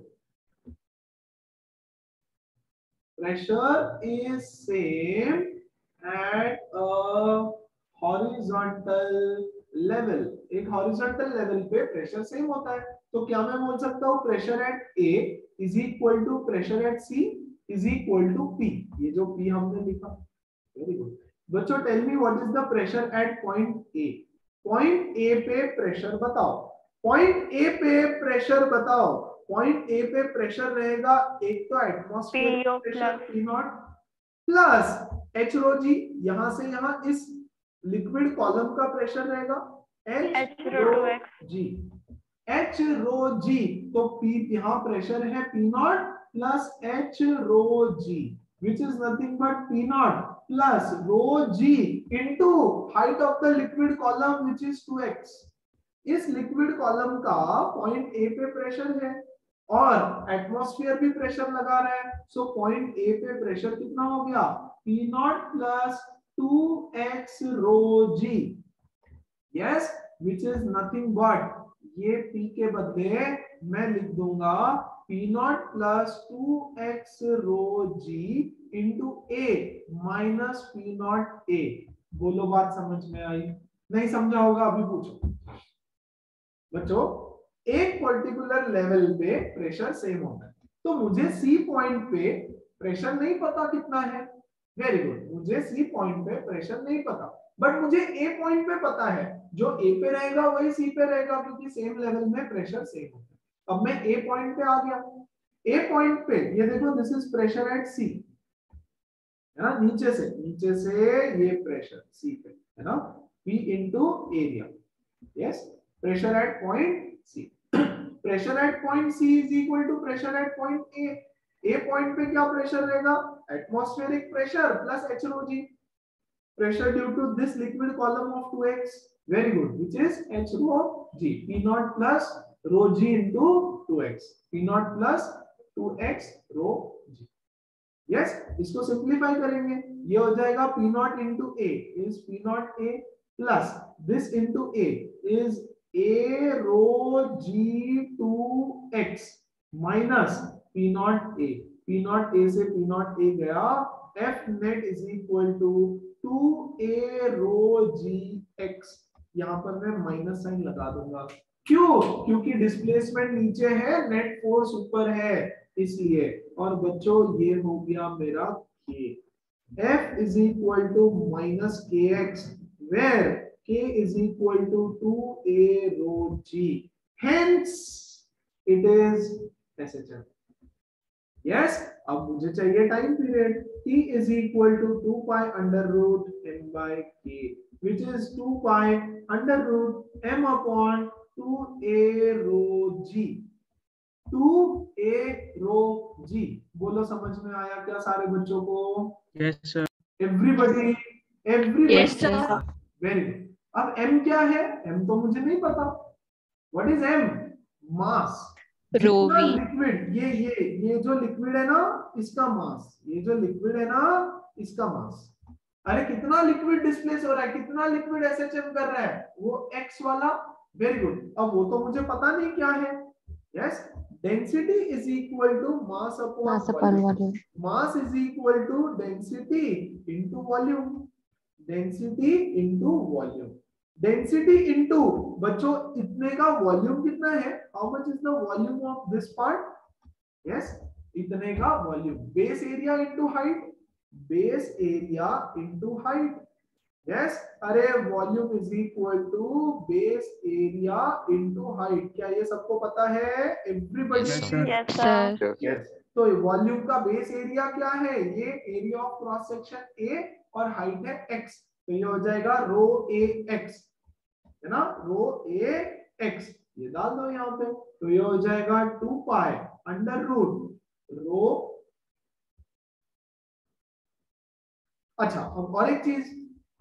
pressure is same at a horizontal level. एक हॉरिजॉन्टल लेवल पे प्रेशर सेम होता है, तो क्या मैं बोल सकता हूँ pressure at A is equal to pressure at C is equal to P, ये जो P हमने लिखा, वेरी गुड। बच्चों tell me what is the pressure at point A। Point A पे प्रेशर बताओ, पॉइंट A पे प्रेशर बताओ। Point A पे प्रेशर रहेगा एक तो atmospheric pressure P not plus H rho G, यहाँ से यहाँ इस लिक्विड कॉलम का प्रेशर रहेगा H rho G, H rho G, तो P यहाँ प्रेशर है P not plus H rho G which is nothing but P not plus rho G into height of the liquid column which is 2x। इस liquid column का point A पे pressure है और atmosphere भी pressure लगा रहा है, so point A पे प्रेशर कितना हो गया P not plus 2x rho G, yes which is nothing but ये P के बदले मैं लिख दूंगा P not plus 2x rho G into A minus P not A। बोलो बात समझ में आई? नहीं समझा होगा अभी पूछो बच्चों। एक पर्टिकुलर लेवल पे प्रेशर सेम होता है, तो मुझे C पॉइंट पे प्रेशर नहीं पता कितना है, वेरी गुड, मुझे सी पॉइंट पे प्रेशर नहीं पता, बट मुझे ए पॉइंट पे पता है, जो ए पे रहेगा वही सी पे रहेगा, क्योंकि सेम लेवल में प्रेशर सेम होता है। अब मैं ए पॉइंट पे आ गया, ए पॉइंट पे ये देखो, this is pressure at C, है ना, नीचे से ये प्रेशर सी पे, है ना, P into area, yes, pressure at point C, pressure at point C is equal to pressure at point A, A point पे क्या प्रेशर रहेगा, atmospheric pressure plus h rho g, pressure due to this liquid column of 2x, very good, which is h rho g, P naught plus rho g into 2x, P naught plus 2x rho g, yes इसको simplify करेंगे, ये हो जाएगा P not into A is P not A plus this into A is A rho G two x minus P not A, P not A से P not A गया, F net is equal to 2A rho ji x, यहाँ पर मैं minus sign लगा दूंगा, क्यों, क्योंकि displacement नीचे है, नेट फोर्स ऊपर है इसलिए, और बच्चों ये हो गया मेरा K, F is equal to minus KX, where K is equal to 2A rho G, hence it is SHM. Yes, अब मुझे चाहिए time period, T is equal to 2 pi under root M by K, which is 2 pi under root M upon 2A rho G, 2A rho G, बोलो समझ में आया क्या सारे बच्चों को? Yes sir. Everybody, Yes, sir. Very good. अब M क्या है? M तो मुझे नहीं पता। What is M? Mass. Rho V. Liquid, ये जो लिक्विड है ना इसका मास, ये जो लिक्विड है ना इसका मास। अरे कितना लिक्विड डिस्प्लेस हो रहा है, कितना लिक्विड एसएचएम कर रहा है, वो x वाला, वेरी गुड। अब वो तो मुझे पता नहीं क्या है, yes, density is equal to mass upon volume, mass is equal to density into volume, density into volume, density into बच्चों इतने का वॉल्यूम कितना है, how much is the volume of this part, yes इतने का volume, base area into height, base area into height, yes, अरे volume is equal to base area into height, क्या ये सबको पता है एवरीबॉडी? Yes, sir. यस, तो volume का बेस एरिया क्या है, ये area of cross section A और हाइट है x, तो ये हो जाएगा रो ए एक्स, है ना, रो ए एक्स, ये डाल दो यहाँ पे, तो ये हो जाएगा 2 पाई अंडर रूट रो। अच्छा, अब और एक चीज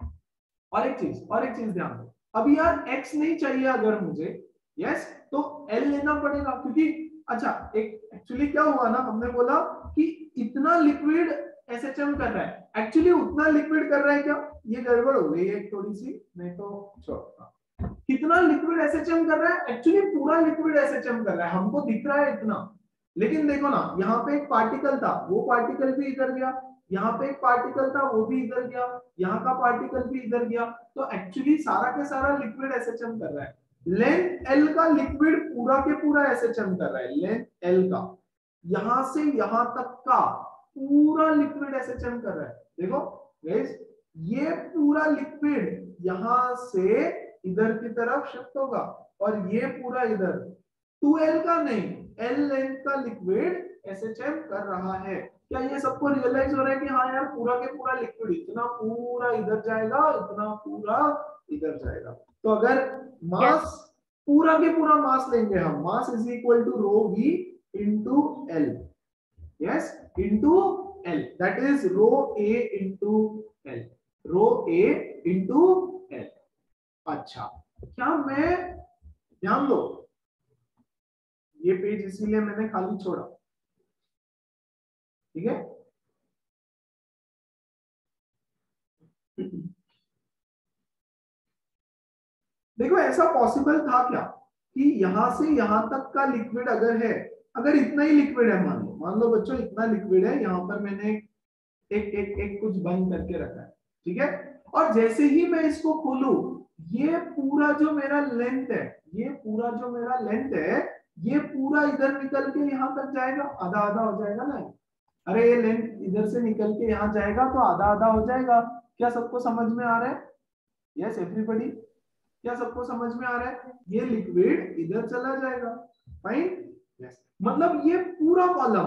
ध्यान दो, अब यार x नहीं चाहिए अगर मुझे, यस, तो L लेना पड़ेगा, क्योंकि अच्छा एक एक्चुअली क्या हुआ ना, हमने बोला कि इतना लिक्विड एसएचएम कर रहा है, एक्चुअली उतना लिक्विड कर रहा है क्या, ये गड़बड़ हो गई है थोड़ी सी, नहीं तो छोड़, कितना लिक्विड एसएचएम कर रहा है, एक्चुअली पूरा लिक्विड एसएचएम कर रहा है, हमको दिख रहा है इतना, लेकिन देखो ना यहाँ पे एक पार्टिकल था, वो पार्टिकल भी इधर गया, यहाँ पे एक पार्टिकल था वो भी इधर गया, यहाँ का पार्टिकल भी इधर गया, तो एक्चुअली सारा के सारा लिक्विड एसएचएम कर रहा है, लेंथ एल का लिक्विड पूरा के पूरा एसएचएम कर रहा है, लेंथ एल का यहां से यहां तक का पूरा लिक्विड एसएचएम कर रहा है, देखो गाइस ये पूरा लिक्विड यहां से इधर की तरफ शिफ्ट होगा, और ये पूरा इधर 2L का नहीं, L लेंथ का लिक्विड एसएचएम कर रहा है, क्या ये सबको रियलाइज हो रहा है कि हाँ यार पूरा के पूरा लिक्विड इतना पूरा इधर जाएगा, इतना पूरा इधर जाएगा, तो अगर मास पूरा के पूरा मास लेंगे हम, mass is equal to rho V into L, yes into L, that is rho A into L, rho A into L. अच्छा, क्या मैं ध्यान दो, ये पेज इसीलिए मैंने खाली छोड़ा, ठीक है, देखो ऐसा पॉसिबल था क्या कि यहां से यहां तक का लिक्विड अगर है, अगर इतना ही लिक्विड है, मान लो बच्चों इतना लिक्विड है, यहाँ पर मैंने एक कुछ बंद करके रखा है, ठीक है, और जैसे ही मैं इसको खोलूं, ये पूरा जो मेरा लेंथ है, ये पूरा जो मेरा लेंथ है, ये पूरा इधर निकल के यहाँ तक जाएगा, आधा आधा हो जाएगा ना, अरे ये लेंथ इधर से निकल के यहाँ जाएगा तो आधा आधा हो जाएगा। क्या सबको समझ में आ रहा है? यस एवरीबॉडी, क्या सबको समझ में आ रहा है? ये लिक्विड इधर चला जाएगा। Fine, yes. मतलब ये पूरा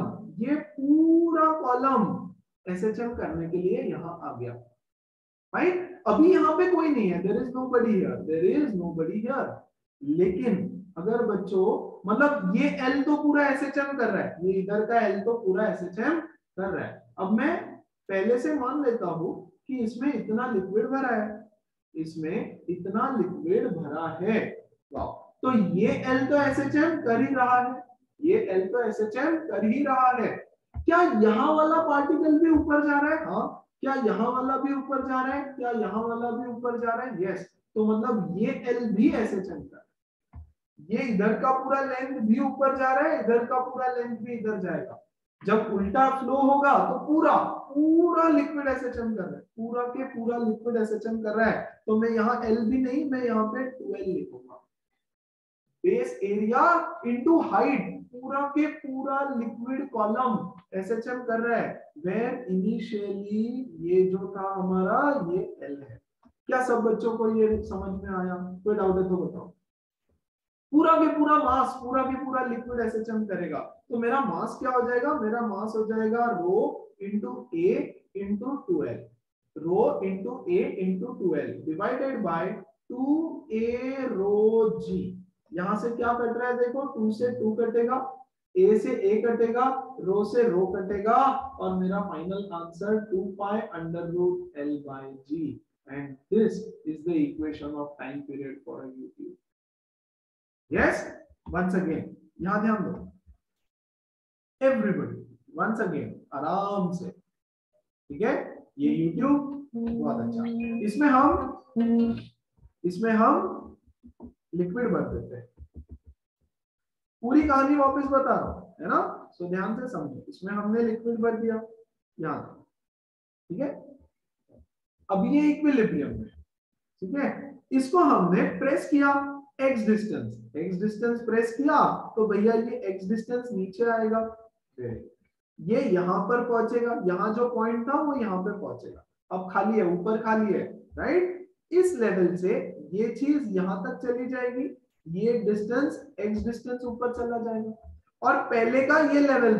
कॉलम एसएचएम करने के लिए यहाँ आ गया। फाइन, अभी यहाँ पे कोई नहीं है, देयर इज नोबडी हियर। लेकिन अगर बच्चों मतलब ये एल तो पूरा एसएचएम कर रहा है, ये इधर का एल तो पूरा एसएचएम कर रहा है। अब मैं पहले से मान लेता हूं कि इसमें इतना लिक्विड भरा है, इसमें इतना लिक्विड भरा है। वाह, तो ये एल तो एसएचएम कर ही रहा है, ये एल तो एसएचएम कर ही रहा है। क्या यहाँ वाला पार्टिकल भी ऊपर जा रहा है? हाँ। क्या यहाँ वाला भी ऊपर जा रहा है? क्या यहाँ वाला भी ऊपर जा रहा है? यस। तो मतलब ये एल भी एसएचएम कर रहा है, ये इधर का पूरा लेंथ भी ऊपर जा रहा है, इधर का पूरा लेंथ भी इधर जाएगा। जब उल्टा फ्लो होगा तो पूरा लिक्विड एसएचएम कर रहा है, पूरा के पूरा लिक्विड एसएचएम कर रहा है। तो मैं यहाँ एल भी नहीं, मैं यहाँ पे 12 लिखूंगा। बेस एरिया इनटू हाइट, पूरा के पूरा लिक्विड कॉलम एसएचएम कर रहा है। वेयर इनिशियली ये जो था हमारा ये एल है। क्या सब बच्चों को ये समझ में आया? कोई डाउट है तो बताओ। पूरा के पूरा लिक्विड एसएचएम करेगा तो मेरा मास क्या हो जाएगा? मेरा मास हो जाएगा rho into A into 12, rho into A into 12 divided by 2a rho G. यहां से क्या कट रहा है देखो, 2 से 2 कटेगा, a से a कटेगा, रो से रो कटेगा, और मेरा final answer 2 pi under root l by g, and this is the equation of time period for a UTU. Yes, once again यहां ध्यान दो एवरीबॉडी, once again आराम से, ठीक है? ये YouTube बहुत अच्छा, इसमें हम लिक्विड भर देते हैं। पूरी कहानी वापस बता रहा हूं, है ना? सो ध्यान से समझो। इसमें हमने लिक्विड भर दिया यहां, ठीक है? अब ये इक्विलिब्रियम में, ठीक है? इसको हमने प्रेस किया x डिस्टेंस प्रेस किया तो भैया ये x डिस्टेंस नीचे आएगा, ये यहां पर पहुंचेगा, यहां जो पॉइंट था वो यहां पे पहुंचेगा। अब खाली है, ऊपर खाली है, राइट? इस लेवल से ये चीज यहां तक चली जाएगी, ये डिस्टेंस x डिस्टेंस ऊपर चला जाएगा। और पहले का ये लेवल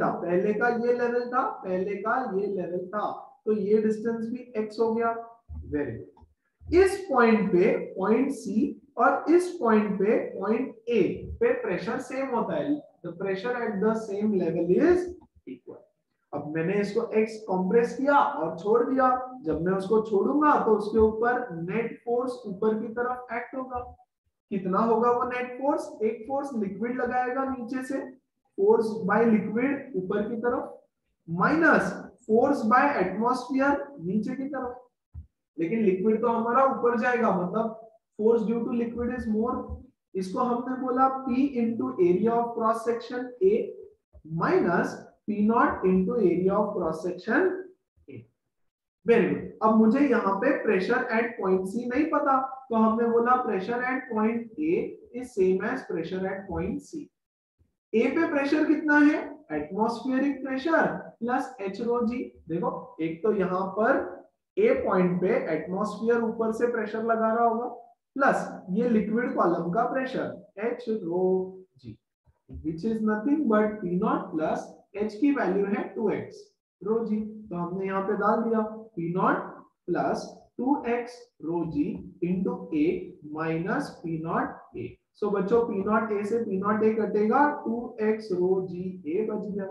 था, तो ये डिस्टेंस भी x हो गया। Very good. इस पॉइंट पे पॉइंट C और इस पॉइंट पे पॉइंट A पे प्रेशर सेम होता है, the pressure at the same level is equal. अब मैंने इसको x कंप्रेस किया और छोड़ दिया, जब मैं उसको छोड़ूंगा तो उसके ऊपर नेट फोर्स ऊपर की तरफ एक्ट होगा। कितना होगा वो नेट फोर्स? एक फोर्स लिक्विड लगाएगा नीचे से, फोर्स बाय लिक्विड ऊपर की तरफ, माइनस फोर्स बाय एटमॉस्फेयर नीचे की तरफ। लेकिन लिक्विड तो हमारा ऊपर जाएगा, मतलब force due to liquid is more. इसको हमने बोला P into area of cross section A minus P not into area of cross section A। Very good. अब मुझे यहाँ पे प्रेशर एट पॉइंट C नहीं पता, तो हमने बोला pressure at point A is same as pressure at point C। A पे प्रेशर कितना है? Atmospheric pressure plus h rho g. देखो एक तो यहाँ पर A पॉइंट पे एटमॉस्फेयर ऊपर से प्रेशर लगा रहा होगा, प्लस ये लिक्विड कॉलम का pressure h rho g, which is nothing but P not plus h की वैल्यू है 2x रो जी। तो हमने यहाँ पे डाल दिया P not plus 2x rho g into A minus P not A। So बच्चों P नॉट A से P नॉट A कटेगा, 2x रो जी A बच गया।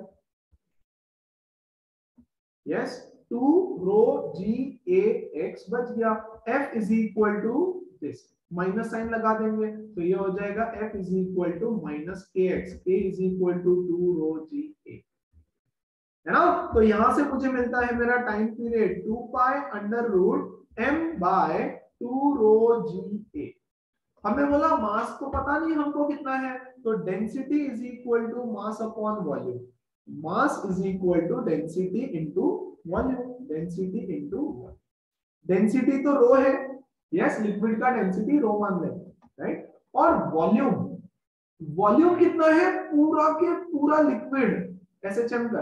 Yes, 2 rho g A x बच गया। F is equal to this, minus sign लगा देंगे तो ये हो जाएगा F is equal to minus kx, A is equal to 2 rho g A, है ना? तो यहां से मुझे मिलता है मेरा time period 2 pi under root m by 2 rho g A। हमने बोला मास तो पता नहीं हमको कितना है, तो density is equal to mass upon volume, mass is equal to density into volume, density into volume. Density तो रो है, यस, लिक्विड का डेंसिटी रो मान लेंगे, राइट? और वॉल्यूम कितना है? पूरा के पूरा लिक्विड एसएचएम कर रहा है,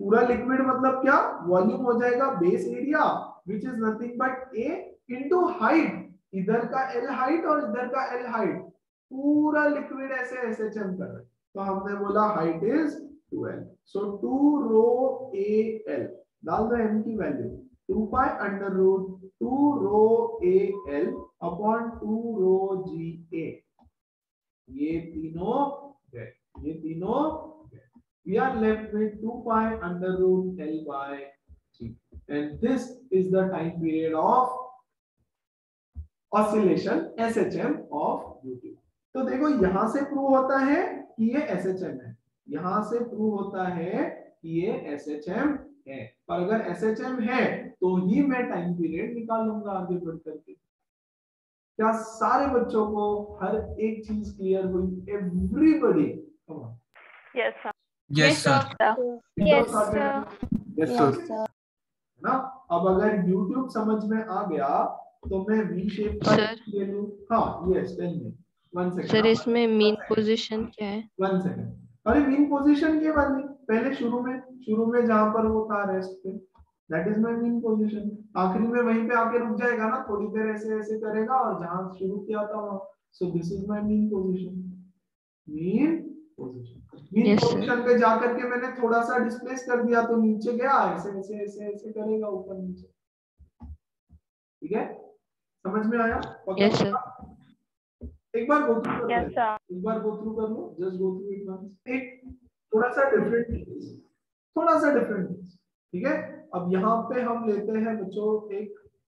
पूरा लिक्विड मतलब क्या, वॉल्यूम हो जाएगा base area which is nothing but A into height, इधर का एल हाइट और इधर का एल हाइट, पूरा लिक्विड ऐसे एसएचएम कर रहा है, तो हमने बोला height is 2l, so 2 rho A L, डाल दो m की value 2 pi under root 2 rho A L upon 2 rho g A, ये तीनों गए, ये तीनों गए, we are left with 2 pi under root L by G, and this is the time period of oscillation SHM of YouTube. तो देखो यहां से प्रूव होता है कि ये SHM है, यहां से प्रूव होता है कि ये SHM है, और अगर SHM है तो ही मैं टाइम पीरियड निकालूंगा आगे बढ़ करके। क्या सारे बच्चों को हर एक चीज क्लियर हुई? Everybody come on. Yes, sir. Yes, sir. Yes, sir. Yes sir. ना अब अगर YouTube समझ में आ गया तो मैं V शेप का Sir. ले लूं। हाँ yes tell me 1 second sir इसमें मीन पोजीशन क्या है? 1 सेकंड। अरे मीन पोजीशन के बाद नहीं, पहले शुरू में जहां पर वो था रेस्ट पे, that is my mean position. आखिरी में वहीं पे आके रुक जाएगा ना, थोड़ी देर ऐसे ऐसे करेगा और जहां शुरू किया था वहां, so this is my mean position. Mean position Yes, sir. Position पे जाकर के मैंने थोड़ा सा डिस्प्लेस कर दिया तो नीचे गया, ऐसे ऐसे ऐसे ऐसे करेगा ऊपर नीचे, ठीक है? समझ में आया? Yes, sir. एक बार गो थ्रू कर Yes, लो, sir. एक बार गो थ्रू कर लो, just go through it once. एक थोड़ा सा डिफरेंट केस, थोड़ा सा डिफरेंट केस, ठीक है? अब यहाँ पे हम लेते हैं बच्चों एक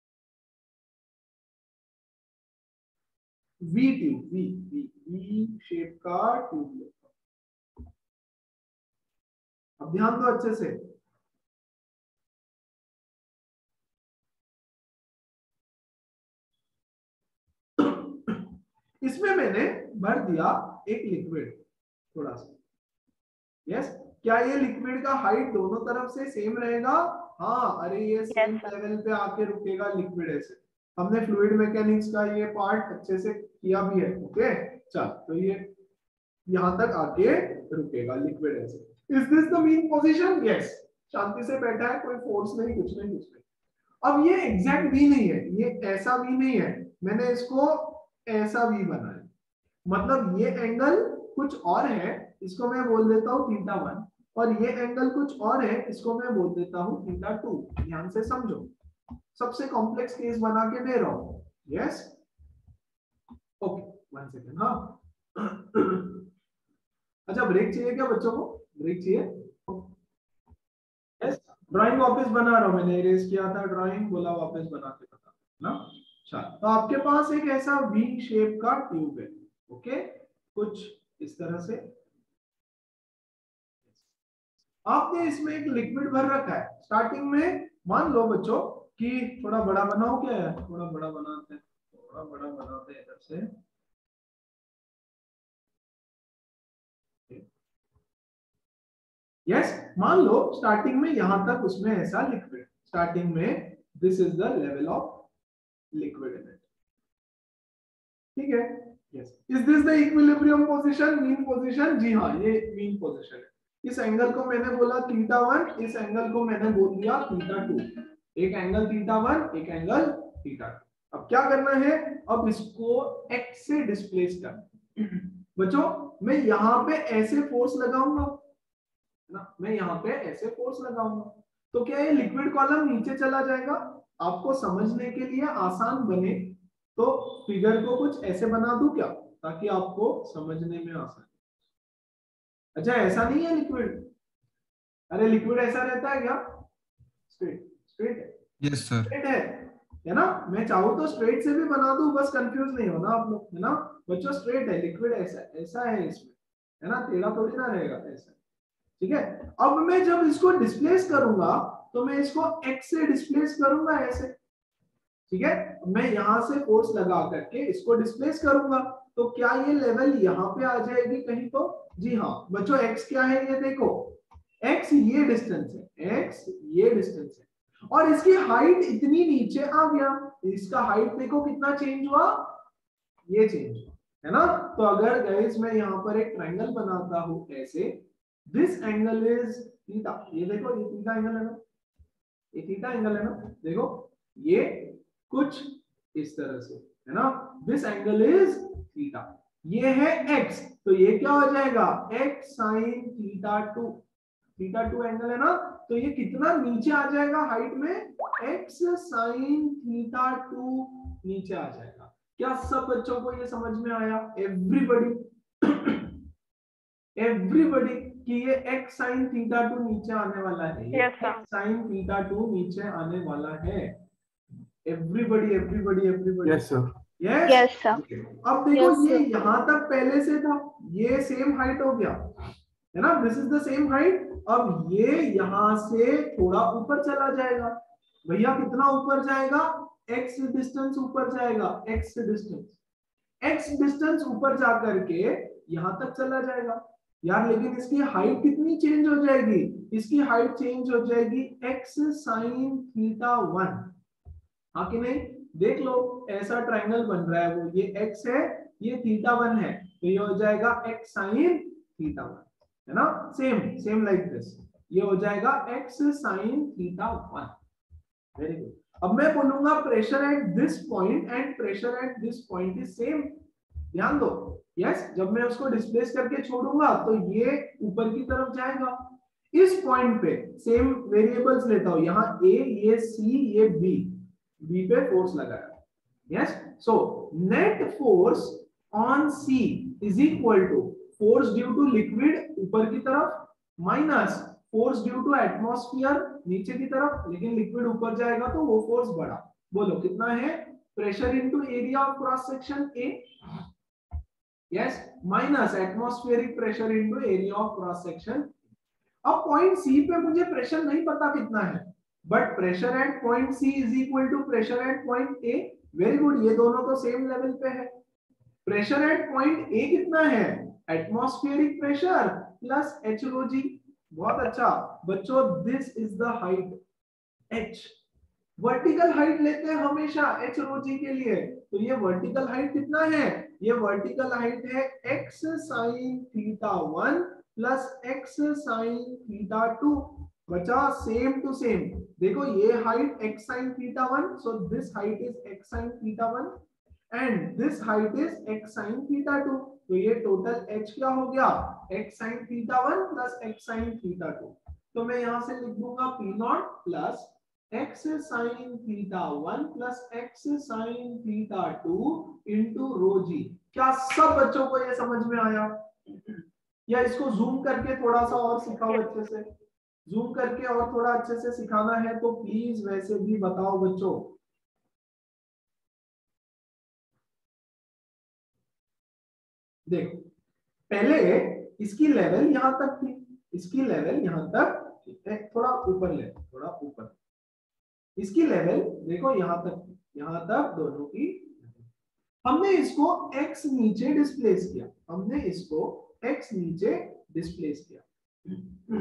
वी ट्यूब, वी शेप का ट्यूब लेते हैं। अब ध्यान दो अच्छे से, इसमें मैंने भर दिया एक लिक्विड थोड़ा सा, यस। क्या ये लिक्विड का हाइट दोनों तरफ से सेम रहेगा? हाँ, अरे ये सेम लेवल पे आके रुकेगा लिक्विड ऐसे। हमने फ्लूइड मैकेनिक्स का ये पार्ट अच्छे से किया भी है, ओके। चल तो ये यहाँ तक आके रुकेगा लिक्विड ऐसे। Is this the mean position? Yes, शांति से बैठा है, कोई फोर्स नहीं, कुछ नहीं, कुछ नहीं। अब ये एग्जैक्ट भी नहीं है, ये ऐसा भी नहीं है, मैंने इसको ऐसा भी बनाया, मतलब ये एंगल कुछ और है, इसको मैं बोल देता हूँ θ1, और ये एंगल कुछ और है, इसको मैं बोल देता हूँ θ2। ध्यान से समझो, सबसे कॉम्प्लेक्स केस बना के दे रहा हूँ, यस ओके 1 सेकंड। हाँ अच्छा, ब्रेक चाहिए क्या बच्चों को? ब्रेक चाहिए? यस, ड्राइंग वापस बना रहा हूँ, मैंने इरेज किया था ड्राइंग, बोला वापस बना के बता ना। अच्छा, तो आपके पास एक ऐसा वी शेप का ट्यूब है, ओके, कुछ इस तरह से। आपने इसमें एक लिक्विड भर रखा है। स्टार्टिंग में मान लो बच्चों कि थोड़ा बड़ा बनाओ, क्या है, थोड़ा बड़ा बनाते हैं, थोड़ा बड़ा बनाते हैं इधर से। यस, मान लो स्टार्टिंग में यहां तक उसमें ऐसा लिक्विड, स्टार्टिंग में this is the level of liquid in it, ठीक है? Yes, is this the equilibrium position, mean position? जी हाँ, ये मीन पोजीशन है। इस एंगल को मैंने बोला θ1, इस एंगल को मैंने बोल दिया θ2। एक एंगल θ1, एक एंगल θ2। अब क्या करना है? अब इसको x से डिस्प्लेस करना। बच्चों मैं यहाँ पे ऐसे फोर्स लगाऊंगा ना, मैं यहाँ पे ऐसे फोर्स लगाऊंगा, तो क्या ये लिक्विड कॉलम नीचे चला जाएगा? आपको समझने के लिए आसान बने तो फिगर को कुछ ऐसे बना दूं क्या, ताकि आपको समझने में आसान। अच्छा, ऐसा नहीं है लिक्विड, अरे लिक्विड ऐसा रहता है क्या? स्ट्रेट, स्ट्रेट है। Yes sir. स्ट्रेट है ना? मैं चाहूँ तो स्ट्रेट से भी बना दूं, बस कंफ्यूज नहीं होना आप लोग, है ना बच्चों? स्ट्रेट है लिक्विड, ऐसा ऐसा है इसमें, है ना, टेढ़ा थोड़ी ना रहेगा, ऐसा, ठीक है? अब मैं जब इसको डिस्प्लेस करूंगा तो मैं इसको x से डिस्प्लेस करूंगा ऐसे, ठीक है? मैं यहां से फोर्स लगा करके इसको डिस्प्लेस करूंगा, तो क्या ये लेवल यहाँ पे आ जाएगी कहीं? तो जी हाँ बच्चों, x क्या है ये देखो, x ये डिस्टेंस है, x ये डिस्टेंस है, और इसकी हाइट इतनी नीचे आ गया, इसका हाइट देखो कितना चेंज हुआ, ये चेंज हुआ, है ना? तो अगर गाइस मैं यहाँ पर एक ट्रायंगल बनाता हूं ऐसे, दिस एंगल इज थीटा, ये देखो ये थीटा एंगल है ना, ये थीटा एंगल है ना, देखो ये कुछ इस तरह से है ना, दिस एंगल इज थीटा, ये है x, तो ये क्या हो जाएगा x sin theta 2, theta 2 angle है ना, तो ये कितना नीचे आ जाएगा हाइट में, x sin थीटा 2 नीचे आ जाएगा। क्या सब बच्चों को ये समझ में आया? एवरीबॉडी एवरीबॉडी कि ये x sin थीटा 2 नीचे आने वाला है, ये x sin थीटा 2 नीचे आने वाला है। Everybody everybody everybody, yes sir, Yes, sir. अब देखो Yes, ये sir. यहां तक पहले से था, ये सेम हाइट हो गया है ना, this is the same height. अब ये यहां से थोड़ा ऊपर चला जाएगा, भैया कितना ऊपर जाएगा, x डिस्टेंस ऊपर जाएगा, x डिस्टेंस ऊपर जाकर के यहां तक चला जाएगा यार, लेकिन इसकी हाइट कितनी चेंज हो जाएगी, इसकी हाइट चेंज हो जाएगी x sin थीटा 1, हाँ कि नहीं? देख लो ऐसा ट्रायंगल बन रहा है, वो ये x है, ये थीटा 1 है, तो ये हो जाएगा x sin थीटा 1, है ना, सेम सेम लाइक दिस, ये हो जाएगा x sin theta 1। Very good. अब मैं बोलूंगा pressure at this point and pressure at this point is same, ध्यान दो, यस, जब मैं उसको डिस्प्लेस करके छोड़ूंगा तो ये ऊपर की तरफ जाएगा, इस पॉइंट पे सेम वेरिएबल्स लेता हूं, यहाँ a, ये c, ये b पे फोर्स लगाया, yes, so net force on c is equal to force due to liquid ऊपर की तरफ minus force due to atmosphere नीचे की तरफ, लेकिन लिक्विड ऊपर जाएगा तो वो फोर्स बढ़ा, बोलो कितना है, pressure into area of cross section A, yes, minus atmospheric pressure into area of cross section. अब पॉइंट C पे मुझे प्रेशर नहीं पता कितना है, but pressure at point C is equal to pressure at point A, very good, ये दोनों तो सेम लेवल पे है। प्रेशर एट पॉइंट A कितना है, atmospheric pressure plus h rho g, बहुत अच्छा बच्चों, this is the height h, vertical height लेते हैं हमेशा h rho g के लिए, तो ये वर्टिकल हाइट कितना है, ये वर्टिकल हाइट है x sin theta 1 plus x sin theta 2, बचा सेम टू सेम, देखो ये height x sin theta 1, so this height is x sin theta 1 and this height is x sin theta 2, तो ये total h क्या हो गया, x sin theta 1 plus x sin theta 2, तो मैं यहां से लिख दूंगा p0 plus x sin theta 1 plus x sin theta 2 into rho g. क्या सब बच्चों को ये समझ में आया, या इसको जूम करके थोड़ा सा और सिखाओ अच्छे से, जूम करके और थोड़ा अच्छे से सिखाना है तो प्लीज वैसे भी बताओ बच्चों। देखो पहले इसकी लेवल यहां तक थी, इसकी लेवल यहां तक, थोड़ा ऊपर ले, थोड़ा ऊपर, इसकी लेवल देखो यहां तक, यहां तक दोनों की, हमने इसको x नीचे डिस्प्लेस किया, हमने इसको x नीचे डिस्प्लेस किया,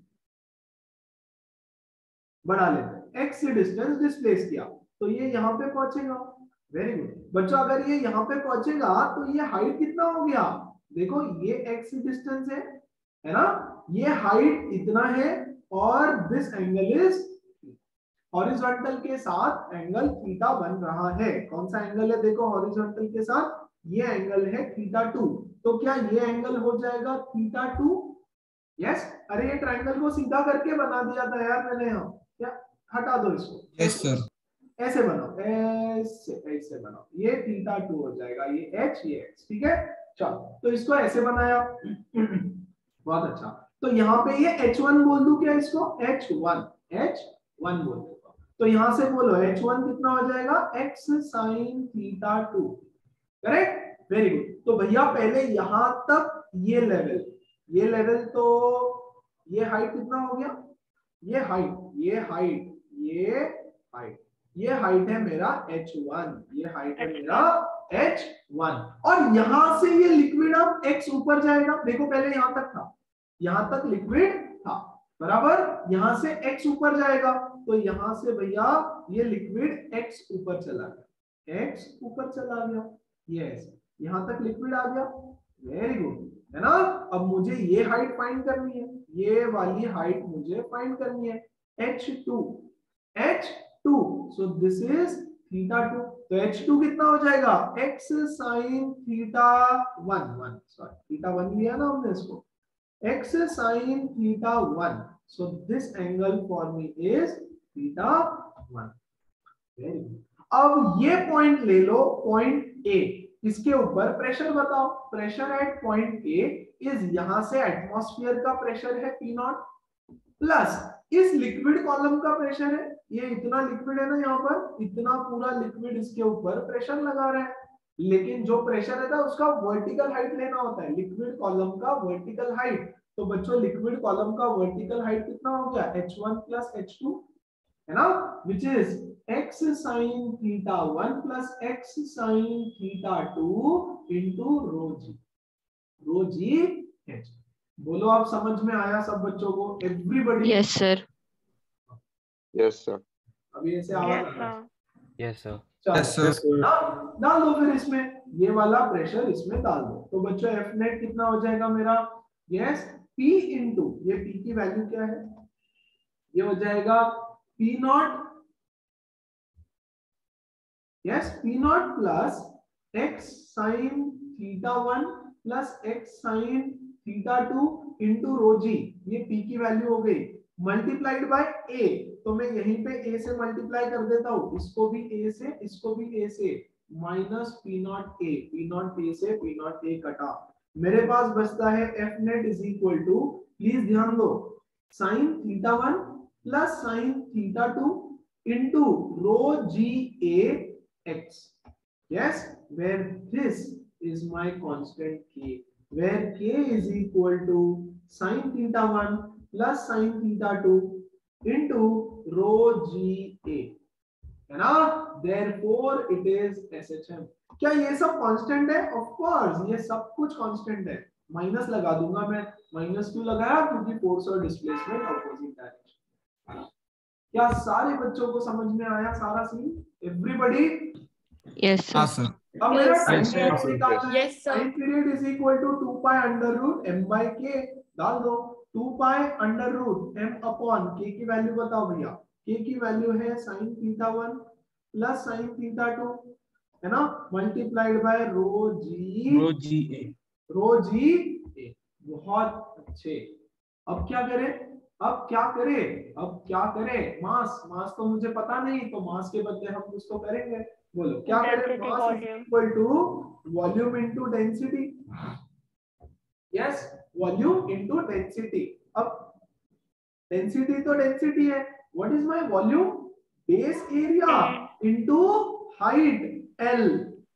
बढ़ा लेते हैं, x से डिस्टेंस डिस्प्लेस किया तो ये यहां पे पहुंचेगा, वेरी गुड बच्चों, अगर ये यहां पे पहुंचेगा तो ये हाइट कितना हो गया, देखो ये x डिस्टेंस है ना, ये हाइट इतना है और दिस एंगल इज हॉरिजॉन्टल के साथ एंगल थीटा बन रहा है, कौन सा एंगल है, देखो हॉरिजॉन्टल के साथ ये एंगल है थीटा 2, तो क्या ये एंगल हो जाएगा थीटा 2, यस, अरे ये ट्रायंगल को सीधा करके बना दिया था यार मैंने यहाँ, क्या हटा दो इसको, यस सर, ऐसे बनाओ, ऐसे बनाओ, ये थीटा 2 हो जाएगा, ये h ये x, ठीक है, चलो तो इसको ऐसे बनाया, बहुत अच्छा, तो यहाँ पे ये h1 बोल दूं क्या, इसको h1 बोल दूंगा, तो यहां से बोलो h1 कितना हो जाएगा, x sin theta 2, correct, very good, तो भैया पहले यहां तक ये लेवल तो ये हाइट कितना हो गया, ये हाइट है मेरा h1, ये हाइट है मेरा h1, और यहां से ये लिक्विड अब x ऊपर जाएगा, देखो पहले यहां तक था, यहां तक लिक्विड था, बराबर, यहां से x ऊपर जाएगा, तो यहां से भैया ये लिक्विड x ऊपर चला गया, यस, यहां तक लिक्विड आ गया, वेरी गुड, है ना। अब मुझे ये हाइट फाइंड करनी है, ये वाली हाइट मुझे फाइंड करनी है, h2 सो दिस इज θ2। तो h2 कितना हो जाएगा, x sin θ1 सॉरी θ1 लिया ना हमने इसको, x sin θ1 so this angle for me is θ1। Very good. अब ये पॉइंट ले लो, पॉइंट ए, इसके ऊपर प्रेशर बताओ। Pressure at point A is, यहां से एटमॉस्फेयर का प्रेशर है P0 प्लस इस लिक्विड कॉलम का प्रेशर है, ये इतना लिक्विड है ना, यहाँ पर इतना पूरा लिक्विड इसके ऊपर प्रेशर लगा रहा है। लेकिन जो प्रेशर है ना उसका वर्टिकल हाइट लेना होता है, लिक्विड कॉलम का वर्टिकल हाइट। तो बच्चों लिक्विड कॉलम का वर्टिकल हाइट कितना हो गया, h1 प्लस h2 है ना, which is x sin θ1 plus x sin θ2 into rho g h। बोलो आप समझ में आया सब बच्चों को, everybody? Yes, sir. Yes sir. अभी ऐसे आवाज आ रहा है? Yes sir. चलो डाल दो फिर इसमें, ये वाला प्रेशर इसमें डाल दो। तो बच्चों एफ नेट कितना हो जाएगा मेरा, यस P इंटू, ये P की वैल्यू क्या है, ये हो जाएगा P0, yes P0 plus x sin θ1 plus x sin θ2 into rho g, ये P की वैल्यू हो गई, मल्टीप्लाइड बाय A। तो मैं यहीं पे A से मल्टीप्लाई कर देता हूं, इसको भी A से, इसको भी A से, minus P0 A, P0 A से P0 A कटा, मेरे पास बचता है F net is equal to, please ध्यान दो, sin θ1 plus sin θ2 into rho g A x, yes, where this is my constant k, where k is equal to sin θ1 plus sin θ2 into rho g a, है ना। therefore it is SHM। क्या ये सब constant है? Of course ये सब कुछ constant है। माइनस लगा दूंगा मैं, माइनस क्यों लगाया, क्योंकि फोर्स और डिस्प्लेसमेंट अपोजिट डायरेक्शन। क्या सारे बच्चों को समझ में आया सारा सीन, एवरीबॉडी? Yes, sir. हाँ सर। अब मेरा Yes, टाइम sir. पीरियड निकालना है, Yes, sir. Time period is equal to 2 pi under root m by k, डाल दो 2 pi under root m upon k की वैल्यू बताओ भैया, k की वैल्यू है sin θ1 प्लस sin θ2 है ना, मल्टीप्लाइड बाय रो जी ए। बहुत अच्छे। अब क्या करें, मास तो मुझे पता नहीं, तो मास के बदले हम कुछ तो करेंगे। बोलो क्या करें, mass is equal to volume into density, yes volume into density. अब डेंसिटी तो डेंसिटी है, what is my volume, base area into height L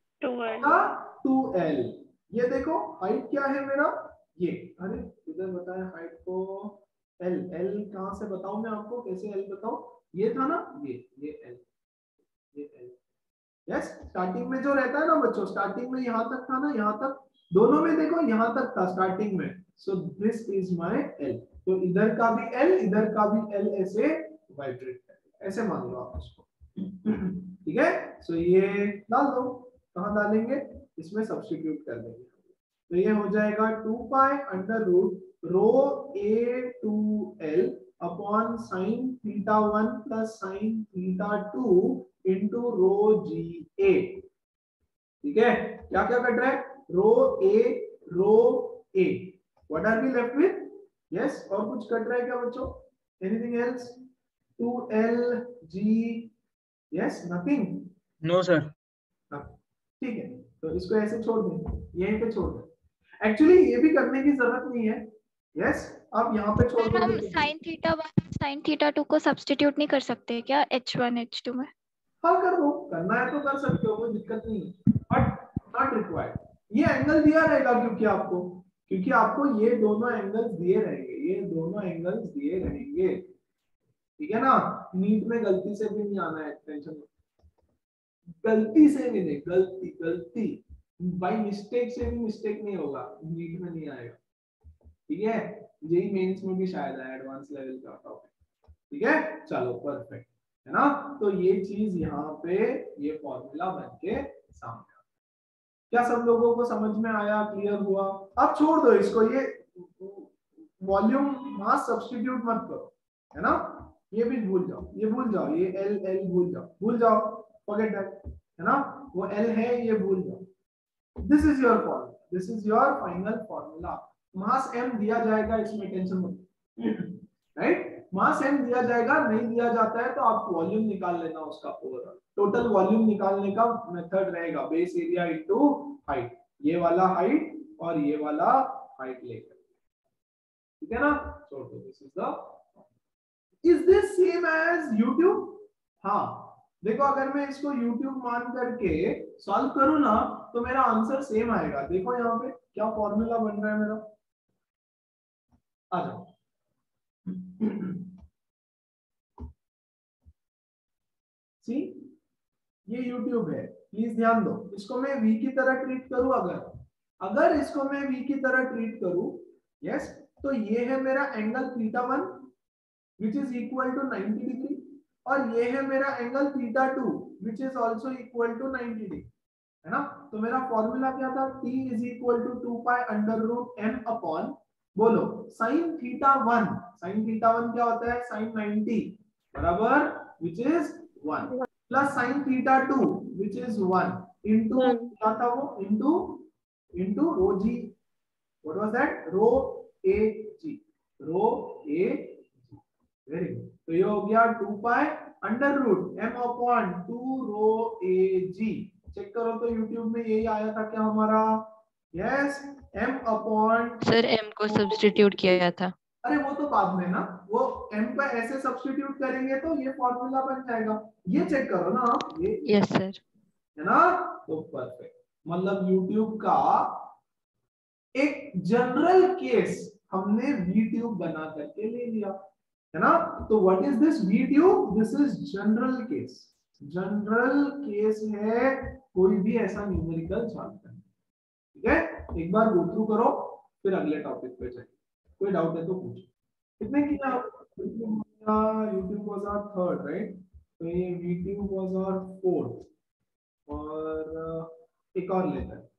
2L। ये देखो हाइट क्या है मेरा, ये, अरे इधर बताया हाइट को L कहां से बताऊं मैं आपको, कैसे L बताऊं, ये था ना, ये L, यस स्टार्टिंग में जो रहता है ना बच्चों, स्टार्टिंग में यहाँ तक था ना, यहाँ तक दोनों में देखो यहाँ तक था स्टार्टिंग में, so this is my L। तो इधर का भी L, इधर का भी L, ऐसे वाइब्रेट करेगा, ऐसे मान लो आप इसको, ठीक है। सो ये डाल दो, कहाँ डालेंगे, इसमें सब्स्टिट्यूट कर देंगे, तो ये हो जाएगा 2 pi under root rho a2L upon sin θ1 plus sin θ2 into rho g A, ठीक है। क्या क्या कट रहा है, rho A, what are we left with, yes, और कुछ कट रहा है क्या बच्चों, anything else, 2L G, yes nothing, no sir. ठीक है, तो इसको ऐसे छोड़ दें, यहीं पे छोड़ दें, एक्चुअली ये भी करने की जरूरत नहीं है, यस आप यहाँ पे छोड़ हम दो। sin θ1 sin θ2 को सब्स्टिट्यूट नहीं कर सकते क्या h1 h2 में? हाँ कर दो, करना है तो कर सकते हो, कोई दिक्कत नहीं है, बट नॉट रिक्वायर्ड। ये एंगल दिया रहेगा क्योंकि आपको ये दोनों एंगल्स दिए रहेंगे, ठीक है ना। नीट में गलती से भी नहीं आना है, टेंशन मत, गलती से भी नहीं, गलती बाय मिस्टेक से भी मिस्टेक नहीं होगा, नीट में नहीं आएगा, ठीक है। यही मेंस में भी शायद है, एडवांस लेवल का टॉपिक, ठीक है। चलो परफेक्ट है ना, तो ये चीज यहाँ पे ये फॉर्मूला बन के सामने क्या सब लोगों को समझ में आया, क्लियर हुआ? अब छोड़ दो इसको, ये वॉल्यूम मास सब्स्टिट्यूट मत करो, है ना, ये भी भूल जाओ, ये भूल जाओ, ये एल एल भूल जाओ, फॉरगेट दैट, है ना, वो एल है, ये भूल जाओ। This is your formula, this is your final formula. Mass m दिया जाएगा, इसमें टेंशन मत, राइट, मास m दिया जाएगा, नहीं दिया जाता है तो आप वॉल्यूम निकाल लेना उसका, ओवरऑल टोटल वॉल्यूम निकालने का मेथड रहेगा बेस एरिया इनटू हाइट, ये वाला हाइट और ये वाला हाइट लेकर, ठीक है ना। So this is the, is this same as YouTube? हाँ, देखो अगर मैं इसको YouTube मान करके सॉल्व करूं ना तो मेरा आंसर सेम आएगा। देखो यहाँ पे क्या फॉर्मूला बन रहा है मेरा, आ जाओ। सी, ये YouTube है, प्लीज ध्यान दो, इसको मैं V की तरह ट्रीट करूं, अगर इसको मैं V की तरह ट्रीट करूं, यस, तो ये है मेरा angle θ1 which is equal to 90 degree, और ये है मेरा angle θ2 which is also equal to 90 degree, है ना। तो मेरा फॉर्मूला क्या था, T is equal to 2 pi under root m upon, बोलो sin θ1, sin θ1 क्या होता है, sin 90 बराबर which is 1 plus sin θ2 which is 1 into क्या था वो, into rho g, what was that, rho A g, rho A g, very good. तो ये हो गया 2 pi under root m upon 2 rho A g. Check करो तो YouTube में यही आया था क्या हमारा, yes, m upon, sir m को सब्स्टिट्यूट किया था। अरे वो तो बाद में ना, वो m का ऐसे सब्स्टिट्यूट करेंगे तो ये फॉर्मूला बन जाएगा, ये चेक करो ना, ये यस सर, है ना, तो परफेक्ट। मतलब YouTube का एक जनरल केस हमने VTube बना करके ले लिया, है ना। तो what is this VTube, this is general case, general case है, कोई भी ऐसा न्यूमेरिकल सॉल्व करना, ठीक है। एक बार गो थ्रू करो, फिर अगले टॉपिक पे चलिए, कोई डाउट है तो पूछो। कितने किया, YouTube was our third, right, तो ये VTube वाज आवर फोर्थ, और एक और लेते हैं,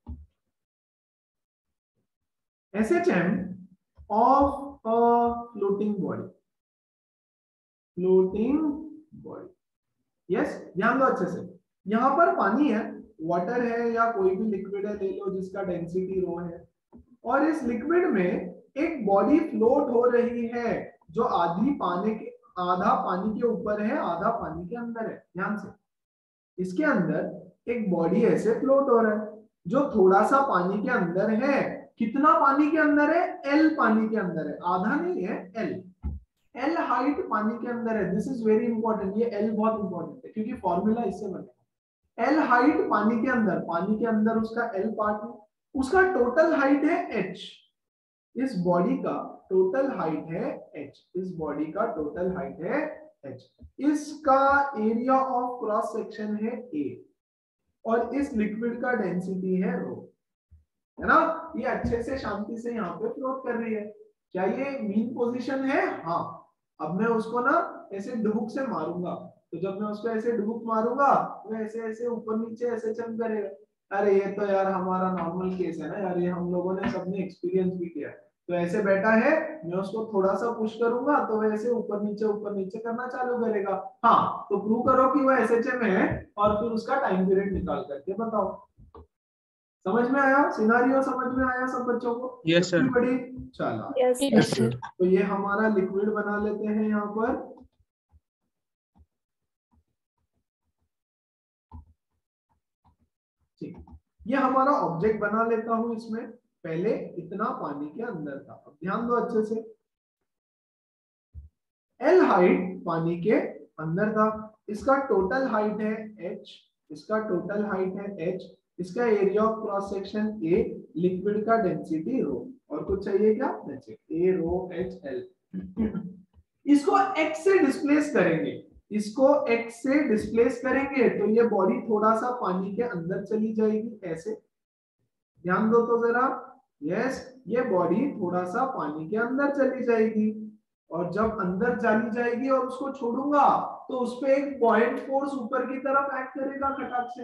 SHM of a floating body, floating body, yes, ध्यान दो अच्छे से, यहाँ पर पानी है, वाटर है या कोई भी लिक्विड है, ले लो जिसका डेंसिटी रो है, और इस लिक्विड में एक बॉडी फ्लोट हो रही है जो आधा पानी के ऊपर है, आधा पानी के अंदर है। ध्यान से, इसके अंदर एक बॉडी ऐसे फ्लोट हो रहा है जो थोड़ा सा पानी के अंदर है। कितना पानी के अंदर है, L पानी के अंदर है, आधा नहीं है, L हाइट पानी के अंदर है। दिस इज वेरी इंपॉर्टेंट, ये L बहुत इंपॉर्टेंट है क्योंकि फॉर्मूला इससे बनेगा। L हाइट पानी के अंदर उसका L पार्ट है, उसका टोटल हाइट है h, इस बॉडी का टोटल हाइट है h, इस बॉडी का टोटल हाइट है h, इसका एरिया ऑफ क्रॉस सेक्शन है a, और इस लिक्विड का डेंसिटी है रो, है ना। ये अच्छे से शांति से यहाँ पे फ्लोट कर रही है। क्या ये मीन पोजीशन है? हाँ। अब मैं उसको ना ऐसे डुबुक से मारूंगा, तो जब मैं उसको ऐसे डुबुक मारूंगा तो ऐसे ऐसे ऊपर नीचे ऐसे चल करेगा। अरे ये तो यार हमारा नॉर्मल केस है ना यार, ये हम लोगों ने सबने एक्सपीरियंस भी किया है। तो ऐसे बैठा है, मैं उसको थोड़ा सा पुश करूंगा तो वैसे ऊपर नीचे करना चालू करेगा। हाँ, तो प्रूव करो कि वो SHM है और फिर उसका टाइम पीरियड निकाल करके बताओ। समझ में आया? सिनारियो समझ में आया सब बच्चों को? Yes sir. बड़ी चला। Yes sir. तो ये हमारा लिक्विड बना लेते हैं यहाँ पर। ठीक, ये हमारा ऑब्जेक्ट बना लेता हूं। इसमें पहले इतना पानी के अंदर था, अब ध्यान दो अच्छे से। L हाइट पानी के अंदर था, इसका टोटल हाइट है h, इसका टोटल हाइट है h, इसका area of cross section A, liquid का डेंसिटी रो, और कुछ चाहिए क्या? A rho h L। इसको x से डिस्प्लेस करेंगे, इसको x से डिस्प्लेस करेंगे तो ये बॉडी थोड़ा सा पानी के अंदर चली जाएगी ऐसे। ध्यान दो तो जरा, यस, ये बॉडी थोड़ा सा पानी के अंदर चली जाएगी, और जब अंदर चली जाएगी और उसको छोड़ूंगा तो उस पे एक पॉइंट फोर्स ऊपर की तरफ एक्ट करेगा खटाक से।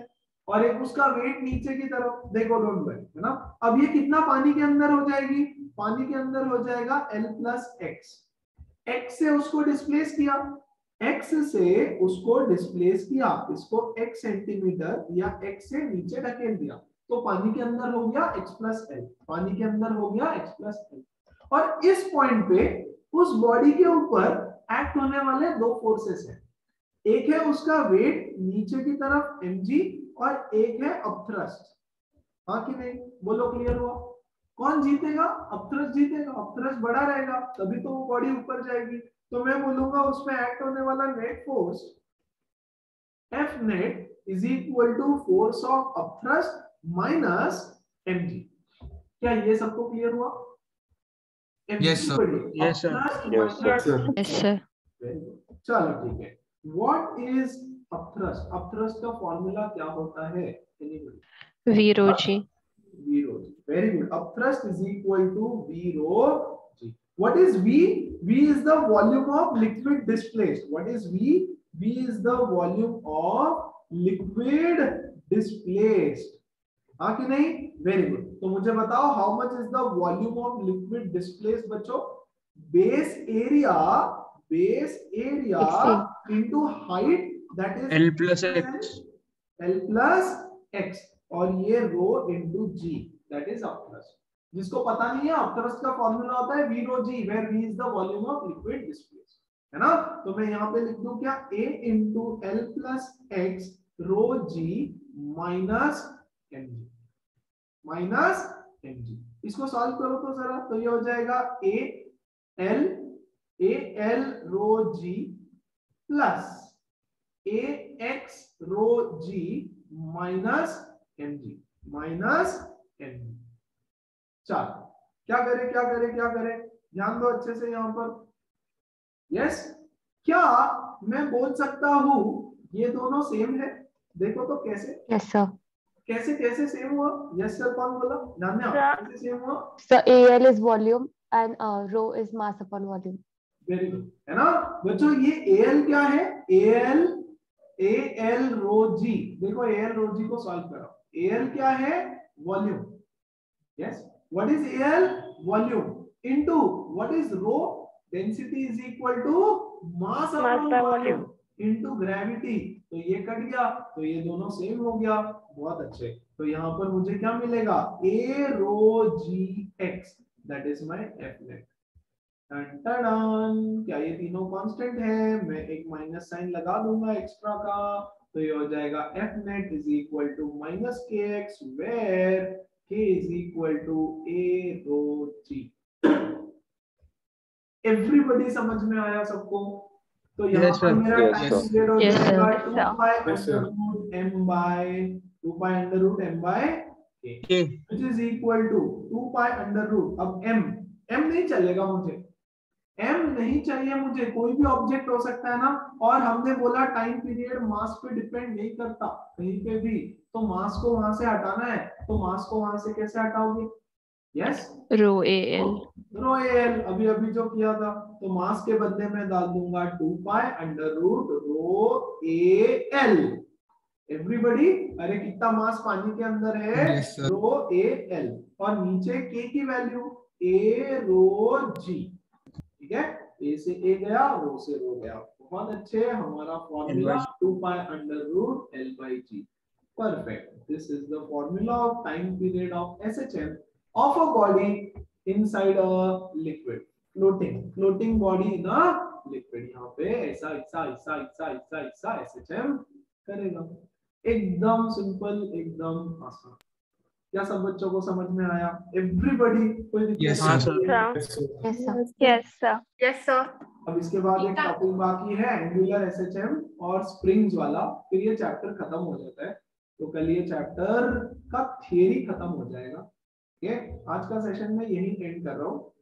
और एक उसका वेट नीचे की तरफ, देखो डोंट वरी, है ना। अब ये कितना पानी के अंदर हो जाएगी, पानी के अंदर हो जाएगा L प्लस एक्स। एक्स से उसको डिस्प्लेस किया, एक्स से उसको डिस्प्लेस किया, इसको x सेंटीमीटर या x से नीचे ढकेल दिया, तो पानी के अंदर हो गया x प्लस एल, पानी के अंदर हो गया x प्लस एल। और इस पॉइंट पे उस बॉडी के ऊपर एक्ट होने वाले दो फोर्सेस हैं, एक है उसका वेट नीचे की तरफ mg और एक है अपथ्रस्ट। हाँ कि नहीं, बोलो क्लियर हुआ। कौन जीतेगा, अपथ्रस्ट जीतेगा, अपथ्रस्ट बड़ा रहेगा तभी तो वो बॉडी ऊपर जाएगी। तो मैं बोलूंगा उसमें एक्ट होने वाला net force F net is equal to force of upthrust minus mg। क्या ये सबको क्लियर हुआ? Yes, sir. Yes, sir. Yes, sir. Yes, sir. चलो ठीक है। What is upthrust? upthrust का फॉर्मूला क्या होता है? V rho G. V rho G. Very good. Upthrust is equal to V rho G. What is V? V is the volume of liquid displaced. What is V? V is the volume of liquid displaced. हाँ कि नहीं? Very good. तो मुझे बताओ how much is the volume of liquid displace बच्चों? Base area into height, that is L plus X. L plus x, और ये rho into g, that is upthrust. जिसको पता नहीं है, अपथ्रस्ट का फॉर्मूला होता है V rho G, where V is the volume of liquid displace, है ना। तो मैं यहाँ पे लिख दूं क्या, A into L plus x rho G minus mg, minus mg। इसको सॉल्व करो तो जरा, तो ये हो जाएगा al rho g plus ax rho g minus mg। चलो क्या करें, ध्यान दो अच्छे से यहाँ पर। यस, क्या मैं बोल सकता हूं ये दोनों सेम है? देखो तो कैसे Yes, sir. कैसे सेम हुआ? यस सर कौन बोला? जान्या, कैसे सेम हुआ? So AL is volume and rho is mass upon volume. Very good, है ना बच्चों। ये AL क्या है? AL रो जी। देखो AL रो जी को सॉल्व करो। AL क्या है? वॉल्यूम। यस, what is AL? Volume into what is rho? Density is equal to mass upon volume into gravity. तो ये कट गया, तो ये दोनों सेम हो गया। बहुत अच्छे। तो यहाँ पर मुझे क्या मिलेगा? A rho ji x, that is my F net. क्या ये तीनों कांस्टेंट है? मैं एक माइनस साइन लगा दूंगा एक्स्ट्रा का, तो ये हो जाएगा F net is equal to minus kx, where k is equal to A rho g. Everybody समझ में आया सबको? तो यहाँ Yes, पर sir. मेरा Yes, टाइम sir. पीरियड हो Yes, sir. जाएगा 2 pi Yes, sir. 2 pi under root m by k, K. which is equal to 2 pi under root. अब m नहीं चलेगा मुझे, m नहीं चाहिए मुझे, कोई भी ऑब्जेक्ट हो सकता है ना। और हमने बोला टाइम पीरियड मास पे डिपेंड नहीं करता कहीं पे भी, तो मास को वहां से हटाना है, तो मास को वहां से कैसे हटाओगे? यस, Rho AL. रो एल, अभी जो किया था। तो मास के बदले में डाल दूंगा 2 pi under root rho A L. Everybody, अरे कितना मास पानी के अंदर है? Yes, sir. Rho A L, और नीचे के की वैल्यू ए रो जी। ठीक है, ए से ए गया, रो से रो गया। बहुत अच्छे, हमारा formula 2 pi under root L by g. Perfect, this is the formula of time period of SHM of a body inside a liquid, floating body in a liquid। यहाँ पे ऐसा SHM करेगा। एकदम सिंपल, एकदम आसान। क्या सब बच्चों को समझ में आया? एवरीबॉडी, कोई दिक्कत Yes, नहीं sir. है? Yes, sir. Yes, sir. Yes, sir. अब इसके बाद एक टॉपिक बाकी है एंगुलर SHM और स्प्रिंग्स वाला, फिर ये चैप्टर खत्म हो जाता है। तो कल ये चैप्टर का थियरी खत्म हो जाएगा। ठीक है, आज का सेशन में यही एंड कर रहा हूँ।